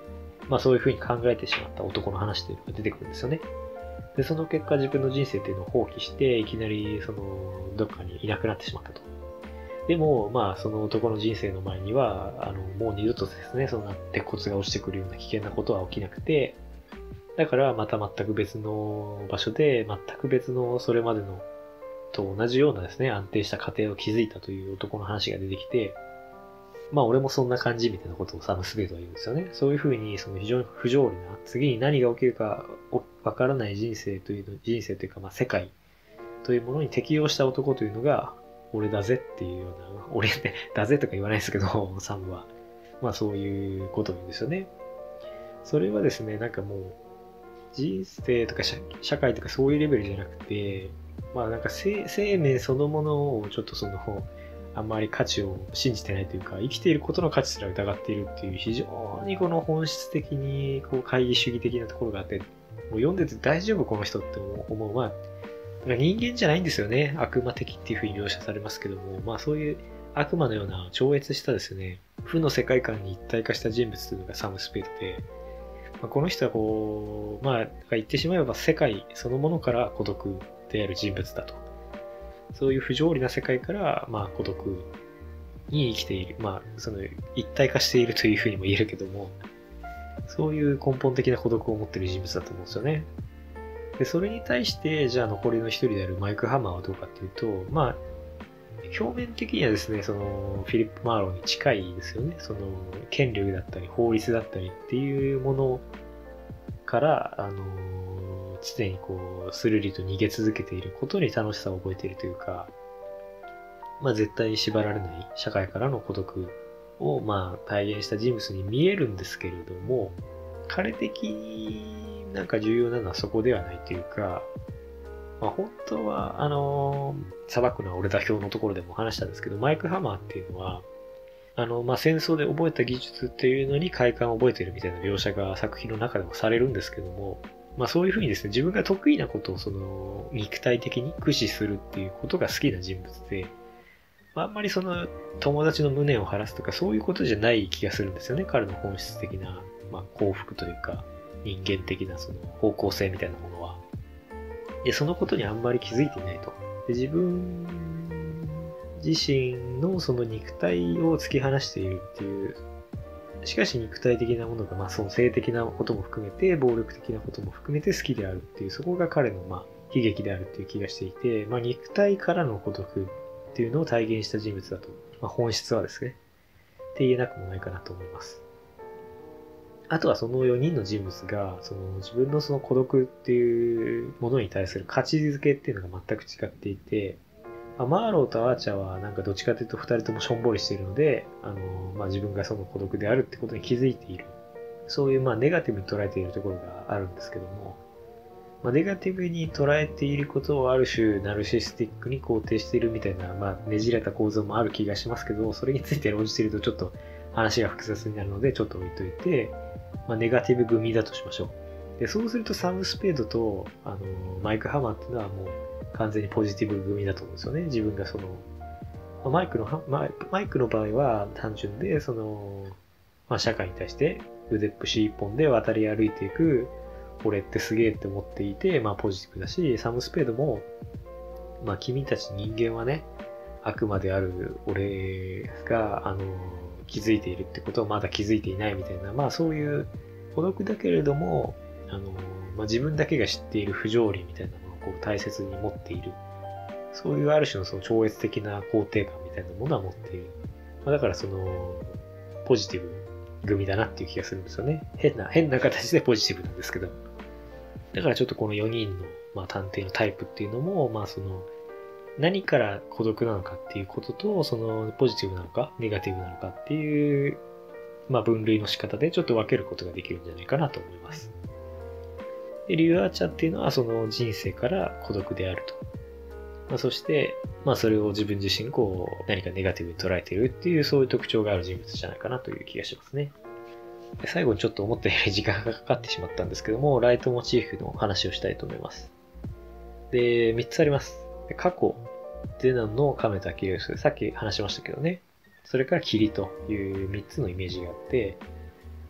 まあそういうふうに考えてしまった男の話というのが出てくるんですよね。で、その結果自分の人生っていうのを放棄して、いきなりそのどっかにいなくなってしまったと。でも、まあその男の人生の前には、あの、もう二度とですね、そんな鉄骨が落ちてくるような危険なことは起きなくて、だからまた全く別の場所で、全く別のそれまでのと同じようなですね、安定した家庭を築いたという男の話が出てきて、まあ俺もそんな感じみたいなことをサム・スペードは言うんですよね。そういうふうに、その非常に不条理な、次に何が起きるかわからない人生というの、人生というかまあ世界というものに適応した男というのが、俺だぜっていうような、俺だぜとか言わないですけど、サムは。まあそういうことを言うんですよね。それはですね、なんかもう、人生とか社会とかそういうレベルじゃなくて、まあなんか生命そのものをちょっとその、あんまり価値を信じてないというか、生きていることの価値すら疑っているっていう、非常にこの本質的にこう懐疑主義的なところがあって、もう読んでて大丈夫この人って思う。まあ、人間じゃないんですよね。悪魔的っていう風に描写されますけども、まあそういう悪魔のような超越したですね、負の世界観に一体化した人物というのがサム・スペードで、まあ、この人はこう、まあ言ってしまえば世界そのものから孤独である人物だと。そういう不条理な世界から、まあ孤独に生きている。まあその一体化しているという風にも言えるけども、そういう根本的な孤独を持っている人物だと思うんですよね。で、それに対して、じゃあ残りの一人であるマイク・ハマーはどうかっていうと、まあ、表面的にはですね、その、フィリップ・マーローに近いですよね。その、権力だったり、法律だったりっていうものから、あの、常にこう、スルリと逃げ続けていることに楽しさを覚えているというか、まあ、絶対に縛られない社会からの孤独を、まあ、体現した人物に見えるんですけれども、彼的になんか重要なのはそこではないというか、まあ、本当は、あのー、裁くのは俺だ表のところでも話したんですけど、マイク・ハマーっていうのは、あの、まあ、戦争で覚えた技術っていうのに快感を覚えているみたいな描写が作品の中でもされるんですけども、まあ、そういうふうにですね、自分が得意なことをその、肉体的に駆使するっていうことが好きな人物で、まあ、あんまりその、友達の無念を晴らすとか、そういうことじゃない気がするんですよね、彼の本質的な、まあ、幸福というか、人間的なその方向性みたいなものは。で、そのことにあんまり気づいていないと。で、自分自身のその肉体を突き放しているっていう、しかし肉体的なものが、まあその性的なことも含めて、暴力的なことも含めて好きであるっていう、そこが彼のまあ悲劇であるっていう気がしていて、まあ肉体からの孤独っていうのを体現した人物だと、まあ本質はですね、って言えなくもないかなと思います。あとはそのよにんの人物が、その自分のその孤独っていうものに対する価値づけっていうのが全く違っていて、まあ、マーローとアーチャーはなんかどっちかというと二人ともしょんぼりしているので、あの、まあ、自分がその孤独であるってことに気づいている。そういうまあネガティブに捉えているところがあるんですけども、まあ、ネガティブに捉えていることをある種ナルシスティックに肯定しているみたいな、まあ、ねじれた構造もある気がしますけど、それについて論じているとちょっと話が複雑になるのでちょっと置いといて、まあ、ネガティブ組だとしましょう。で、そうするとサム・スペードと、あの、マイク・ハマーっていうのはもう完全にポジティブ組だと思うんですよね。自分がその、まあ、マイクの、マイマイクの場合は単純で、その、まあ、社会に対して腕っぷし一本で渡り歩いていく、俺ってすげえって思っていて、まあポジティブだし、サム・スペードも、まあ君たち人間はね、悪魔である俺が、あの、気づいているってことをまだ気づいていないみたいな、まあそういう孤独だけれども、あの、まあ、自分だけが知っている不条理みたいなのをこう大切に持っている。そういうある種のその超越的な肯定感みたいなものは持っている。まあ、だからその、ポジティブ組だなっていう気がするんですよね。変な、変な形でポジティブなんですけど。だからちょっとこのよにんの、まあ、探偵のタイプっていうのも、まあその、何から孤独なのかっていうことと、そのポジティブなのか、ネガティブなのかっていう、まあ分類の仕方でちょっと分けることができるんじゃないかなと思います。で、リュウアーチャっていうのはその人生から孤独であると。まあ、そして、まあそれを自分自身こう、何かネガティブに捉えているっていう、そういう特徴がある人物じゃないかなという気がしますね。で、最後にちょっと思ったより時間がかかってしまったんですけども、ライトモチーフの話をしたいと思います。で、みっつあります。過去、ゼノンのカメとアキレウス、さっき話しましたけどね。それから霧というみっつのイメージがあって、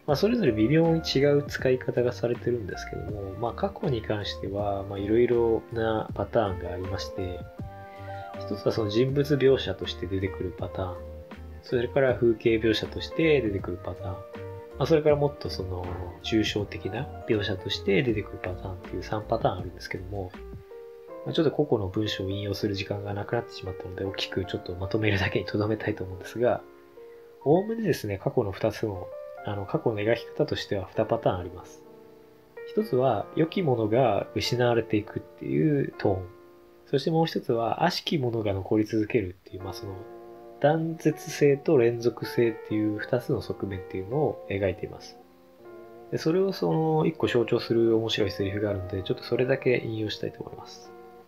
まあ、それぞれ微妙に違う使い方がされてるんですけども、まあ、過去に関しては、まあ、いろいろなパターンがありまして、一つはその人物描写として出てくるパターン、それから風景描写として出てくるパターン、まあ、それからもっとその抽象的な描写として出てくるパターンっていうさんパターンあるんですけども、まあ、ちょっと個々の文章を引用する時間がなくなってしまったので、大きくちょっとまとめるだけに留めたいと思うんですが、おおむねですね、過去のふたつの、あの、過去の描き方としてはにパターンあります。一つは、良きものが失われていくっていうトーン。そしてもう一つは、悪しきものが残り続けるっていう、まあその、断絶性と連続性っていう二つの側面っていうのを描いています。でそれをその一個象徴する面白いセリフがあるので、ちょっとそれだけ引用したいと思います。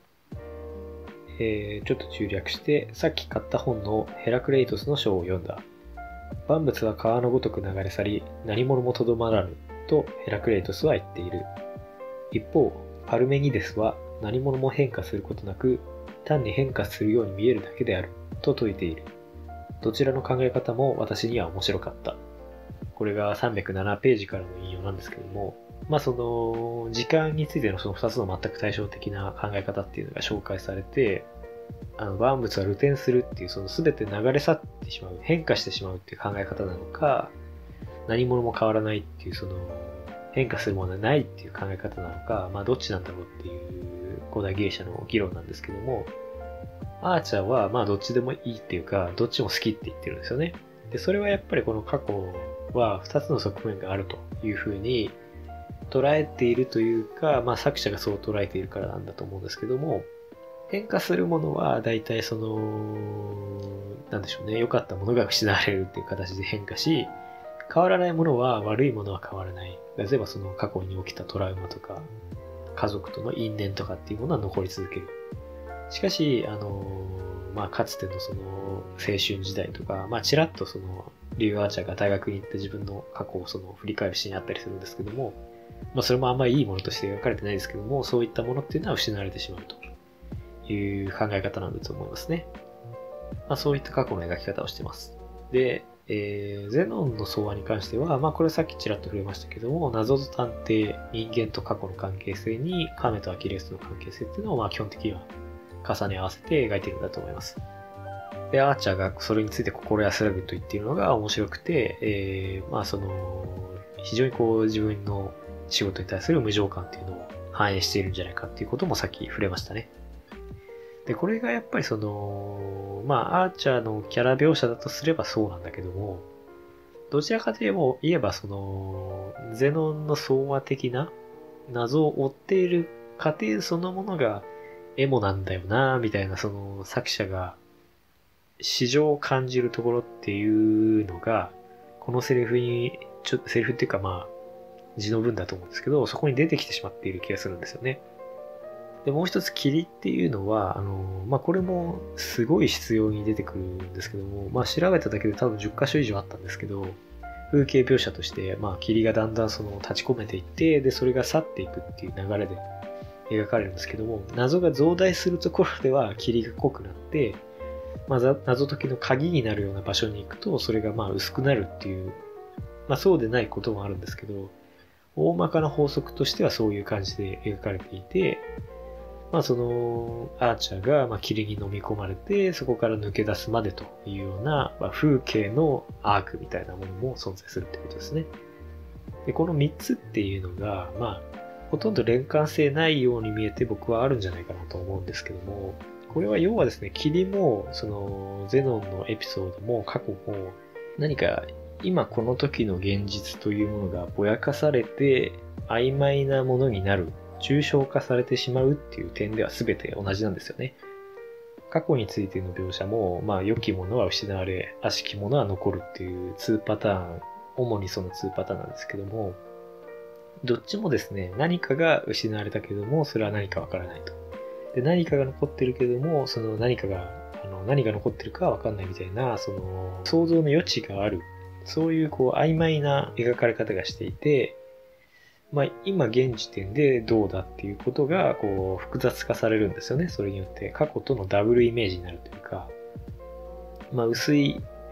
えー、ちょっと中略して、さっき買った本のヘラクレイトスの書を読んだ。万物は川のごとく流れ去り、何者もとどまらぬ、とヘラクレイトスは言っている。一方、パルメニデスは何者も変化することなく、単に変化するように見えるだけである、と説いている。どちらの考え方も私には面白かった。これがさんびゃくななページからの引用なんですけども、まあその、時間についてのそのふたつの全く対照的な考え方っていうのが紹介されて、あの、万物は流転するっていう、その全て流れ去ってしまう、変化してしまうっていう考え方なのか、何者も変わらないっていう、その、変化するものはないっていう考え方なのか、まあどっちなんだろうっていう古代ギリシャの議論なんですけども、アーチャーはまあどっちでもいいっていうか、どっちも好きって言ってるんですよね。で、それはやっぱりこの過去はふたつの側面があるというふうに捉えているというか、まあ作者がそう捉えているからなんだと思うんですけども、変化するものは大体その、なんでしょうね、良かったものが失われるっていう形で変化し、変わらないものは悪いものは変わらない。例えばその過去に起きたトラウマとか、家族との因縁とかっていうものは残り続ける。しかし、あの、まあ、かつてのその青春時代とか、まあ、ちらっとその、リュウ・アーチャーが大学に行って自分の過去をその振り返るシーンあったりするんですけども、まあ、それもあんまりいいものとして描かれてないですけども、そういったものっていうのは失われてしまうという考え方なんだと思いますね。まあ、そういった過去の描き方をしています。で、えー、ゼノンの相話に関しては、まあ、これさっきちらっと触れましたけども、謎と探偵、人間と過去の関係性に、カメとアキレスの関係性っていうのを、まあ、基本的には重ね合わせて描いているんだと思います。で、アーチャーがそれについて心安らぐと言っているのが面白くて、えー、まあその、非常にこう自分の仕事に対する無情感っていうのを反映しているんじゃないかっていうこともさっき触れましたね。で、これがやっぱりその、まあアーチャーのキャラ描写だとすればそうなんだけども、どちらかといえば、言えばその、ゼノンの相話的な謎を追っている過程そのものがエモなんだよなみたいな、その作者が詩情を感じるところっていうのが、このセリフに、ちょっとセリフっていうかまあ、字の文だと思うんですけど、そこに出てきてしまっている気がするんですよね。で、もう一つ霧っていうのは、あの、まあこれもすごい必要に出てくるんですけども、まあ調べただけで多分じゅっかしょ以上あったんですけど、風景描写として、まあ霧がだんだんその立ち込めていって、で、それが去っていくっていう流れで、描かれるんですけども、謎が増大するところでは霧が濃くなって、まあ、謎解きの鍵になるような場所に行くと、それがまあ薄くなるっていう、まあそうでないこともあるんですけど、大まかな法則としてはそういう感じで描かれていて、まあその、アーチャーがまあ霧に飲み込まれて、そこから抜け出すまでというような、まあ、風景のアークみたいなものも存在するってことですね。で、このみっつっていうのが、まあ、ほとんど連関性ないように見えて僕はあるんじゃないかなと思うんですけども、これは要はですね、霧も、その、ゼノンのエピソードも過去も、何か今この時の現実というものがぼやかされて曖昧なものになる、抽象化されてしまうっていう点では全て同じなんですよね。過去についての描写も、まあ良きものは失われ、悪しきものは残るっていうにパターン、主にそのにパターンなんですけども、どっちもですね、何かが失われたけども、それは何かわからないと。で、何かが残ってるけども、その何かが、あの、何が残ってるかわかんないみたいな、その、想像の余地がある。そういう、こう、曖昧な描かれ方がしていて、まあ、今現時点でどうだっていうことが、こう、複雑化されるんですよね。それによって、過去とのダブルイメージになるというか、まあ、薄い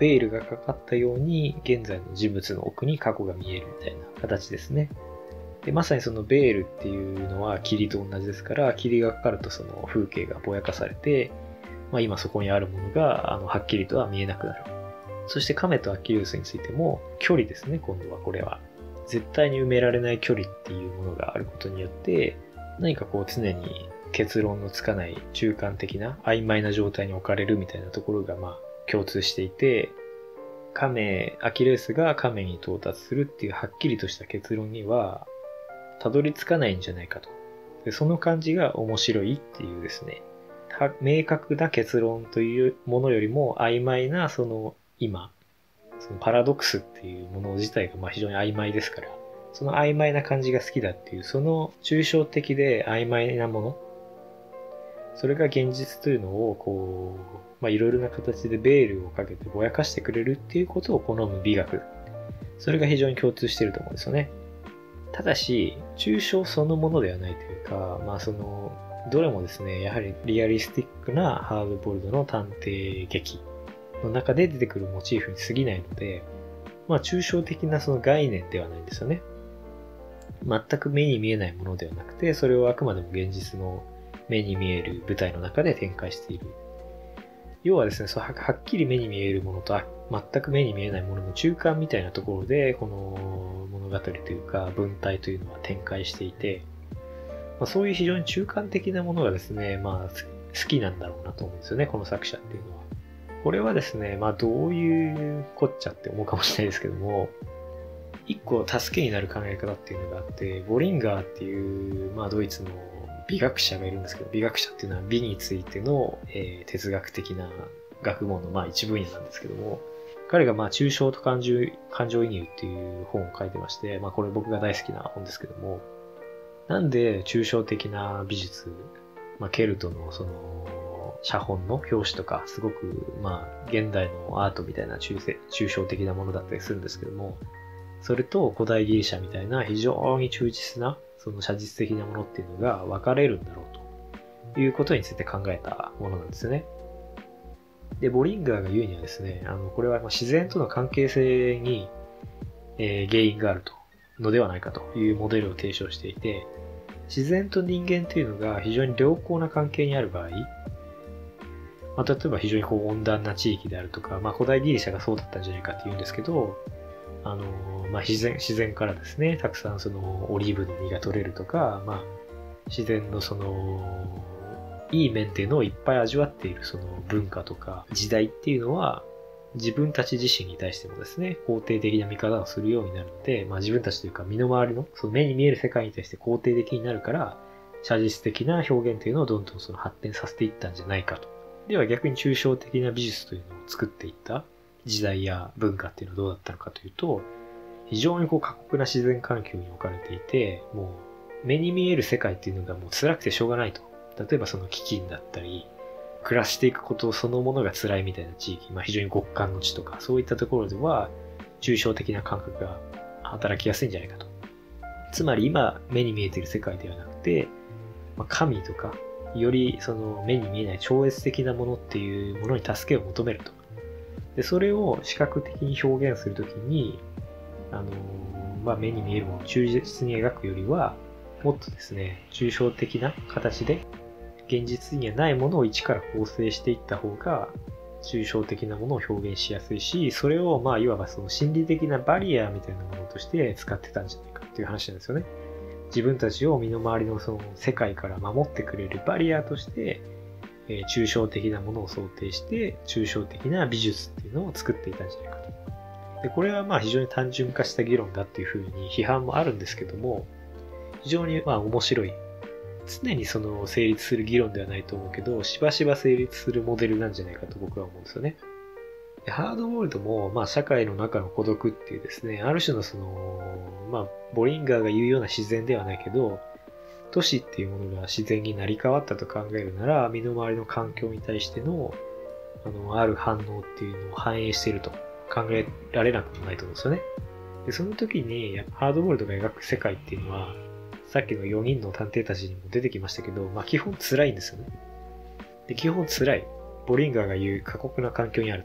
ベールがかかったように現在の人物の奥に過去が見えるみたいな形ですね。でまさにそのベールっていうのは霧と同じですから、霧がかかるとその風景がぼやかされて、まあ、今そこにあるものがあのはっきりとは見えなくなる。そしてカメとアキレウスについても距離ですね。今度はこれは絶対に埋められない距離っていうものがあることによって、何かこう常に結論のつかない中間的な曖昧な状態に置かれるみたいなところがまあ共通していて、カメ、アキレウスがカメに到達するっていうはっきりとした結論にはたどり着かないんじゃないかと。でその感じが面白いっていうですね、明確な結論というものよりも曖昧なその今、そのパラドックスっていうもの自体がまあ非常に曖昧ですから、その曖昧な感じが好きだっていう、その抽象的で曖昧なもの、それが現実というのをこう、まあいろいろな形でベールをかけてぼやかしてくれるっていうことを好む美学。それが非常に共通していると思うんですよね。ただし、抽象そのものではないというか、まあその、どれもですね、やはりリアリスティックなハードボイルドの探偵劇の中で出てくるモチーフに過ぎないので、まあ抽象的なその概念ではないんですよね。全く目に見えないものではなくて、それをあくまでも現実の目に見える舞台の中で展開している。要はですね、そうはっきり目に見えるものと全く目に見えないものの中間みたいなところで、この物語というか文体というのは展開していて、まあ、そういう非常に中間的なものがですね、まあ好きなんだろうなと思うんですよね、この作者っていうのは。これはですね、まあどういうこっちゃって思うかもしれないですけども、一個助けになる考え方っていうのがあって、ボリンガーっていう、まあドイツの美学者がいるんですけど、美学者っていうのは美についての、えー、哲学的な学問のまあ一分野なんですけども、彼がまあ抽象と感情、感情移入っていう本を書いてまして、まあこれ僕が大好きな本ですけども、なんで抽象的な美術、まあケルトのその写本の表紙とかすごくまあ現代のアートみたいな抽象的なものだったりするんですけども、それと古代ギリシャみたいな非常に忠実なその写実的なものっていうのが分かれるんだろうということについて考えたものなんですよね。で、ボリンガーが言うにはですね、あの、これは自然との関係性に、えー、原因があると、のではないかというモデルを提唱していて、自然と人間というのが非常に良好な関係にある場合、まあ、例えば非常にこう温暖な地域であるとか、まあ、古代ギリシャがそうだったんじゃないかって言うんですけど、あの、まあ、自然、自然からですね、たくさんそのオリーブの実が取れるとか、まあ、自然のその、いい面っていうのをいっぱい味わっているその文化とか時代っていうのは、自分たち自身に対してもですね、肯定的な見方をするようになるので、まあ自分たちというか身の回りの、その目に見える世界に対して肯定的になるから、写実的な表現というのをどんどんその発展させていったんじゃないかと。では逆に抽象的な美術というのを作っていった時代や文化っていうのはどうだったのかというと、非常にこう過酷な自然環境に置かれていて、もう目に見える世界っていうのがもう辛くてしょうがないと。例えばその飢饉だったり、暮らしていくことそのものが辛いみたいな地域、まあ非常に極寒の地とか、そういったところでは、抽象的な感覚が働きやすいんじゃないかと。つまり今目に見えている世界ではなくて、まあ、神とか、よりその目に見えない超越的なものっていうものに助けを求めると。で、それを視覚的に表現するときに、あのー、まあ目に見えるものを忠実に描くよりは、もっとですね、抽象的な形で、現実にはないものを一から構成していった方が、抽象的なものを表現しやすいし、それをまあいわばその心理的なバリアみたいなものとして使ってたんじゃないかっていう話なんですよね。自分たちを身の回りのその世界から守ってくれるバリアとして、えー、抽象的なものを想定して、抽象的な美術っていうのを作っていたんじゃないかと。で、これはまあ非常に単純化した議論だっていうふうに批判もあるんですけども、非常にまあ面白い。常にその成立する議論ではないと思うけど、しばしば成立するモデルなんじゃないかと僕は思うんですよね。でハードボイルドも、まあ社会の中の孤独っていうですね、ある種のその、まあボリンガーが言うような自然ではないけど、都市っていうものが自然に成り変わったと考えるなら、身の回りの環境に対しての、あの、ある反応っていうのを反映していると考えられなくもないと思うんですよね。で、その時に、ハードボイルドが描く世界っていうのは、さっきのよにんの探偵たちにも出てきましたけど、まあ基本辛いんですよね。で、基本辛い。ボリンガーが言う過酷な環境にあると。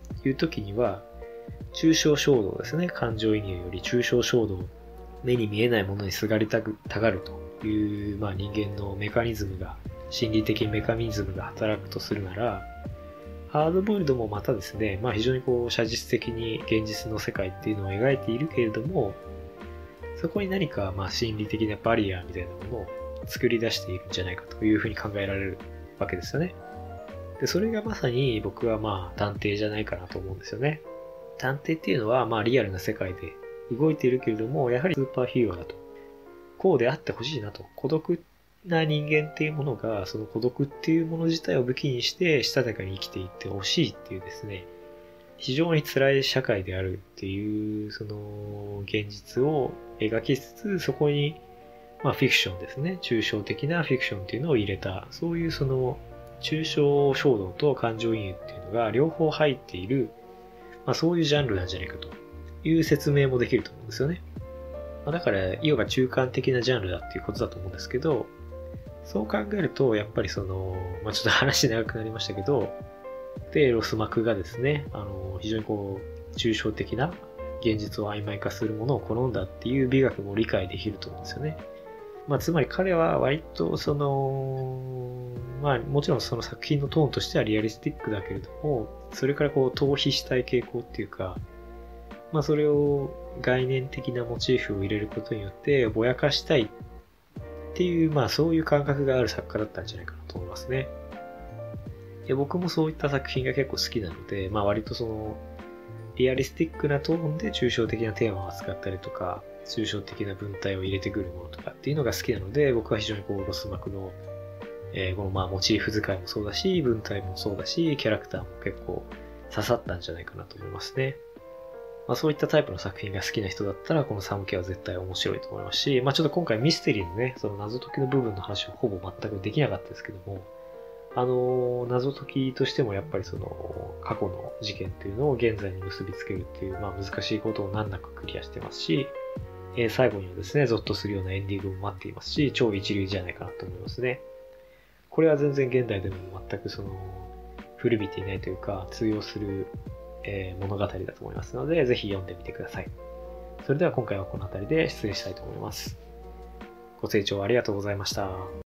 いう時には、抽象衝動ですね。感情移入より抽象衝動、目に見えないものにすがりたくたがるという、まあ、人間のメカニズムが、心理的メカニズムが働くとするなら、ハードボイルドもまたですね、まあ非常にこう写実的に現実の世界っていうのを描いているけれども、そこに何かまあ心理的なバリアみたいなものを作り出しているんじゃないかというふうに考えられるわけですよね。で、それがまさに僕はまあ探偵じゃないかなと思うんですよね。探偵っていうのはまあリアルな世界で動いているけれども、やはりスーパーヒーローだと。こうであってほしいなと。孤独な人間っていうものが、その孤独っていうもの自体を武器にして、したたかに生きていってほしいっていうですね、非常に辛い社会であるっていう、その現実を描きつつ、そこに、まあフィクションですね、抽象的なフィクションっていうのを入れた、そういうその、抽象衝動と感情移入っていうのが両方入っている、まあそういうジャンルなんじゃないかという説明もできると思うんですよね。まあ、だから、いわば中間的なジャンルだっていうことだと思うんですけど、そう考えると、やっぱりその、まあ、ちょっと話長くなりましたけど、で、ロスマクがですね、あの、非常にこう、抽象的な現実を曖昧化するものを好んだっていう美学も理解できると思うんですよね。まあ、つまり彼は割とその、まあ、もちろんその作品のトーンとしてはリアリスティックだけれども、それからこう、逃避したい傾向っていうか、まあ、それを概念的なモチーフを入れることによって、ぼやかしたいっていう、まあそういう感覚がある作家だったんじゃないかなと思いますね。で、僕もそういった作品が結構好きなので、まあ割とその、リアリスティックなトーンで抽象的なテーマを扱ったりとか、抽象的な文体を入れてくるものとかっていうのが好きなので、僕は非常にこう、ロスマクの、えー、このまあモチーフ使いもそうだし、文体もそうだし、キャラクターも結構刺さったんじゃないかなと思いますね。まあそういったタイプの作品が好きな人だったら、このサムケは絶対面白いと思いますし、まあちょっと今回ミステリーのね、その謎解きの部分の話はほぼ全くできなかったですけども、あのー、謎解きとしてもやっぱりその、過去の事件っていうのを現在に結びつけるっていう、まあ難しいことを難なくクリアしてますし、えー、最後にはですね、ゾッとするようなエンディングも待っていますし、超一流じゃないかなと思いますね。これは全然現代でも全くその、古びていないというか、通用するえー、物語だと思いますので、ぜひ読んでみてください。それでは今回はこの辺りで失礼したいと思います。ご清聴ありがとうございました。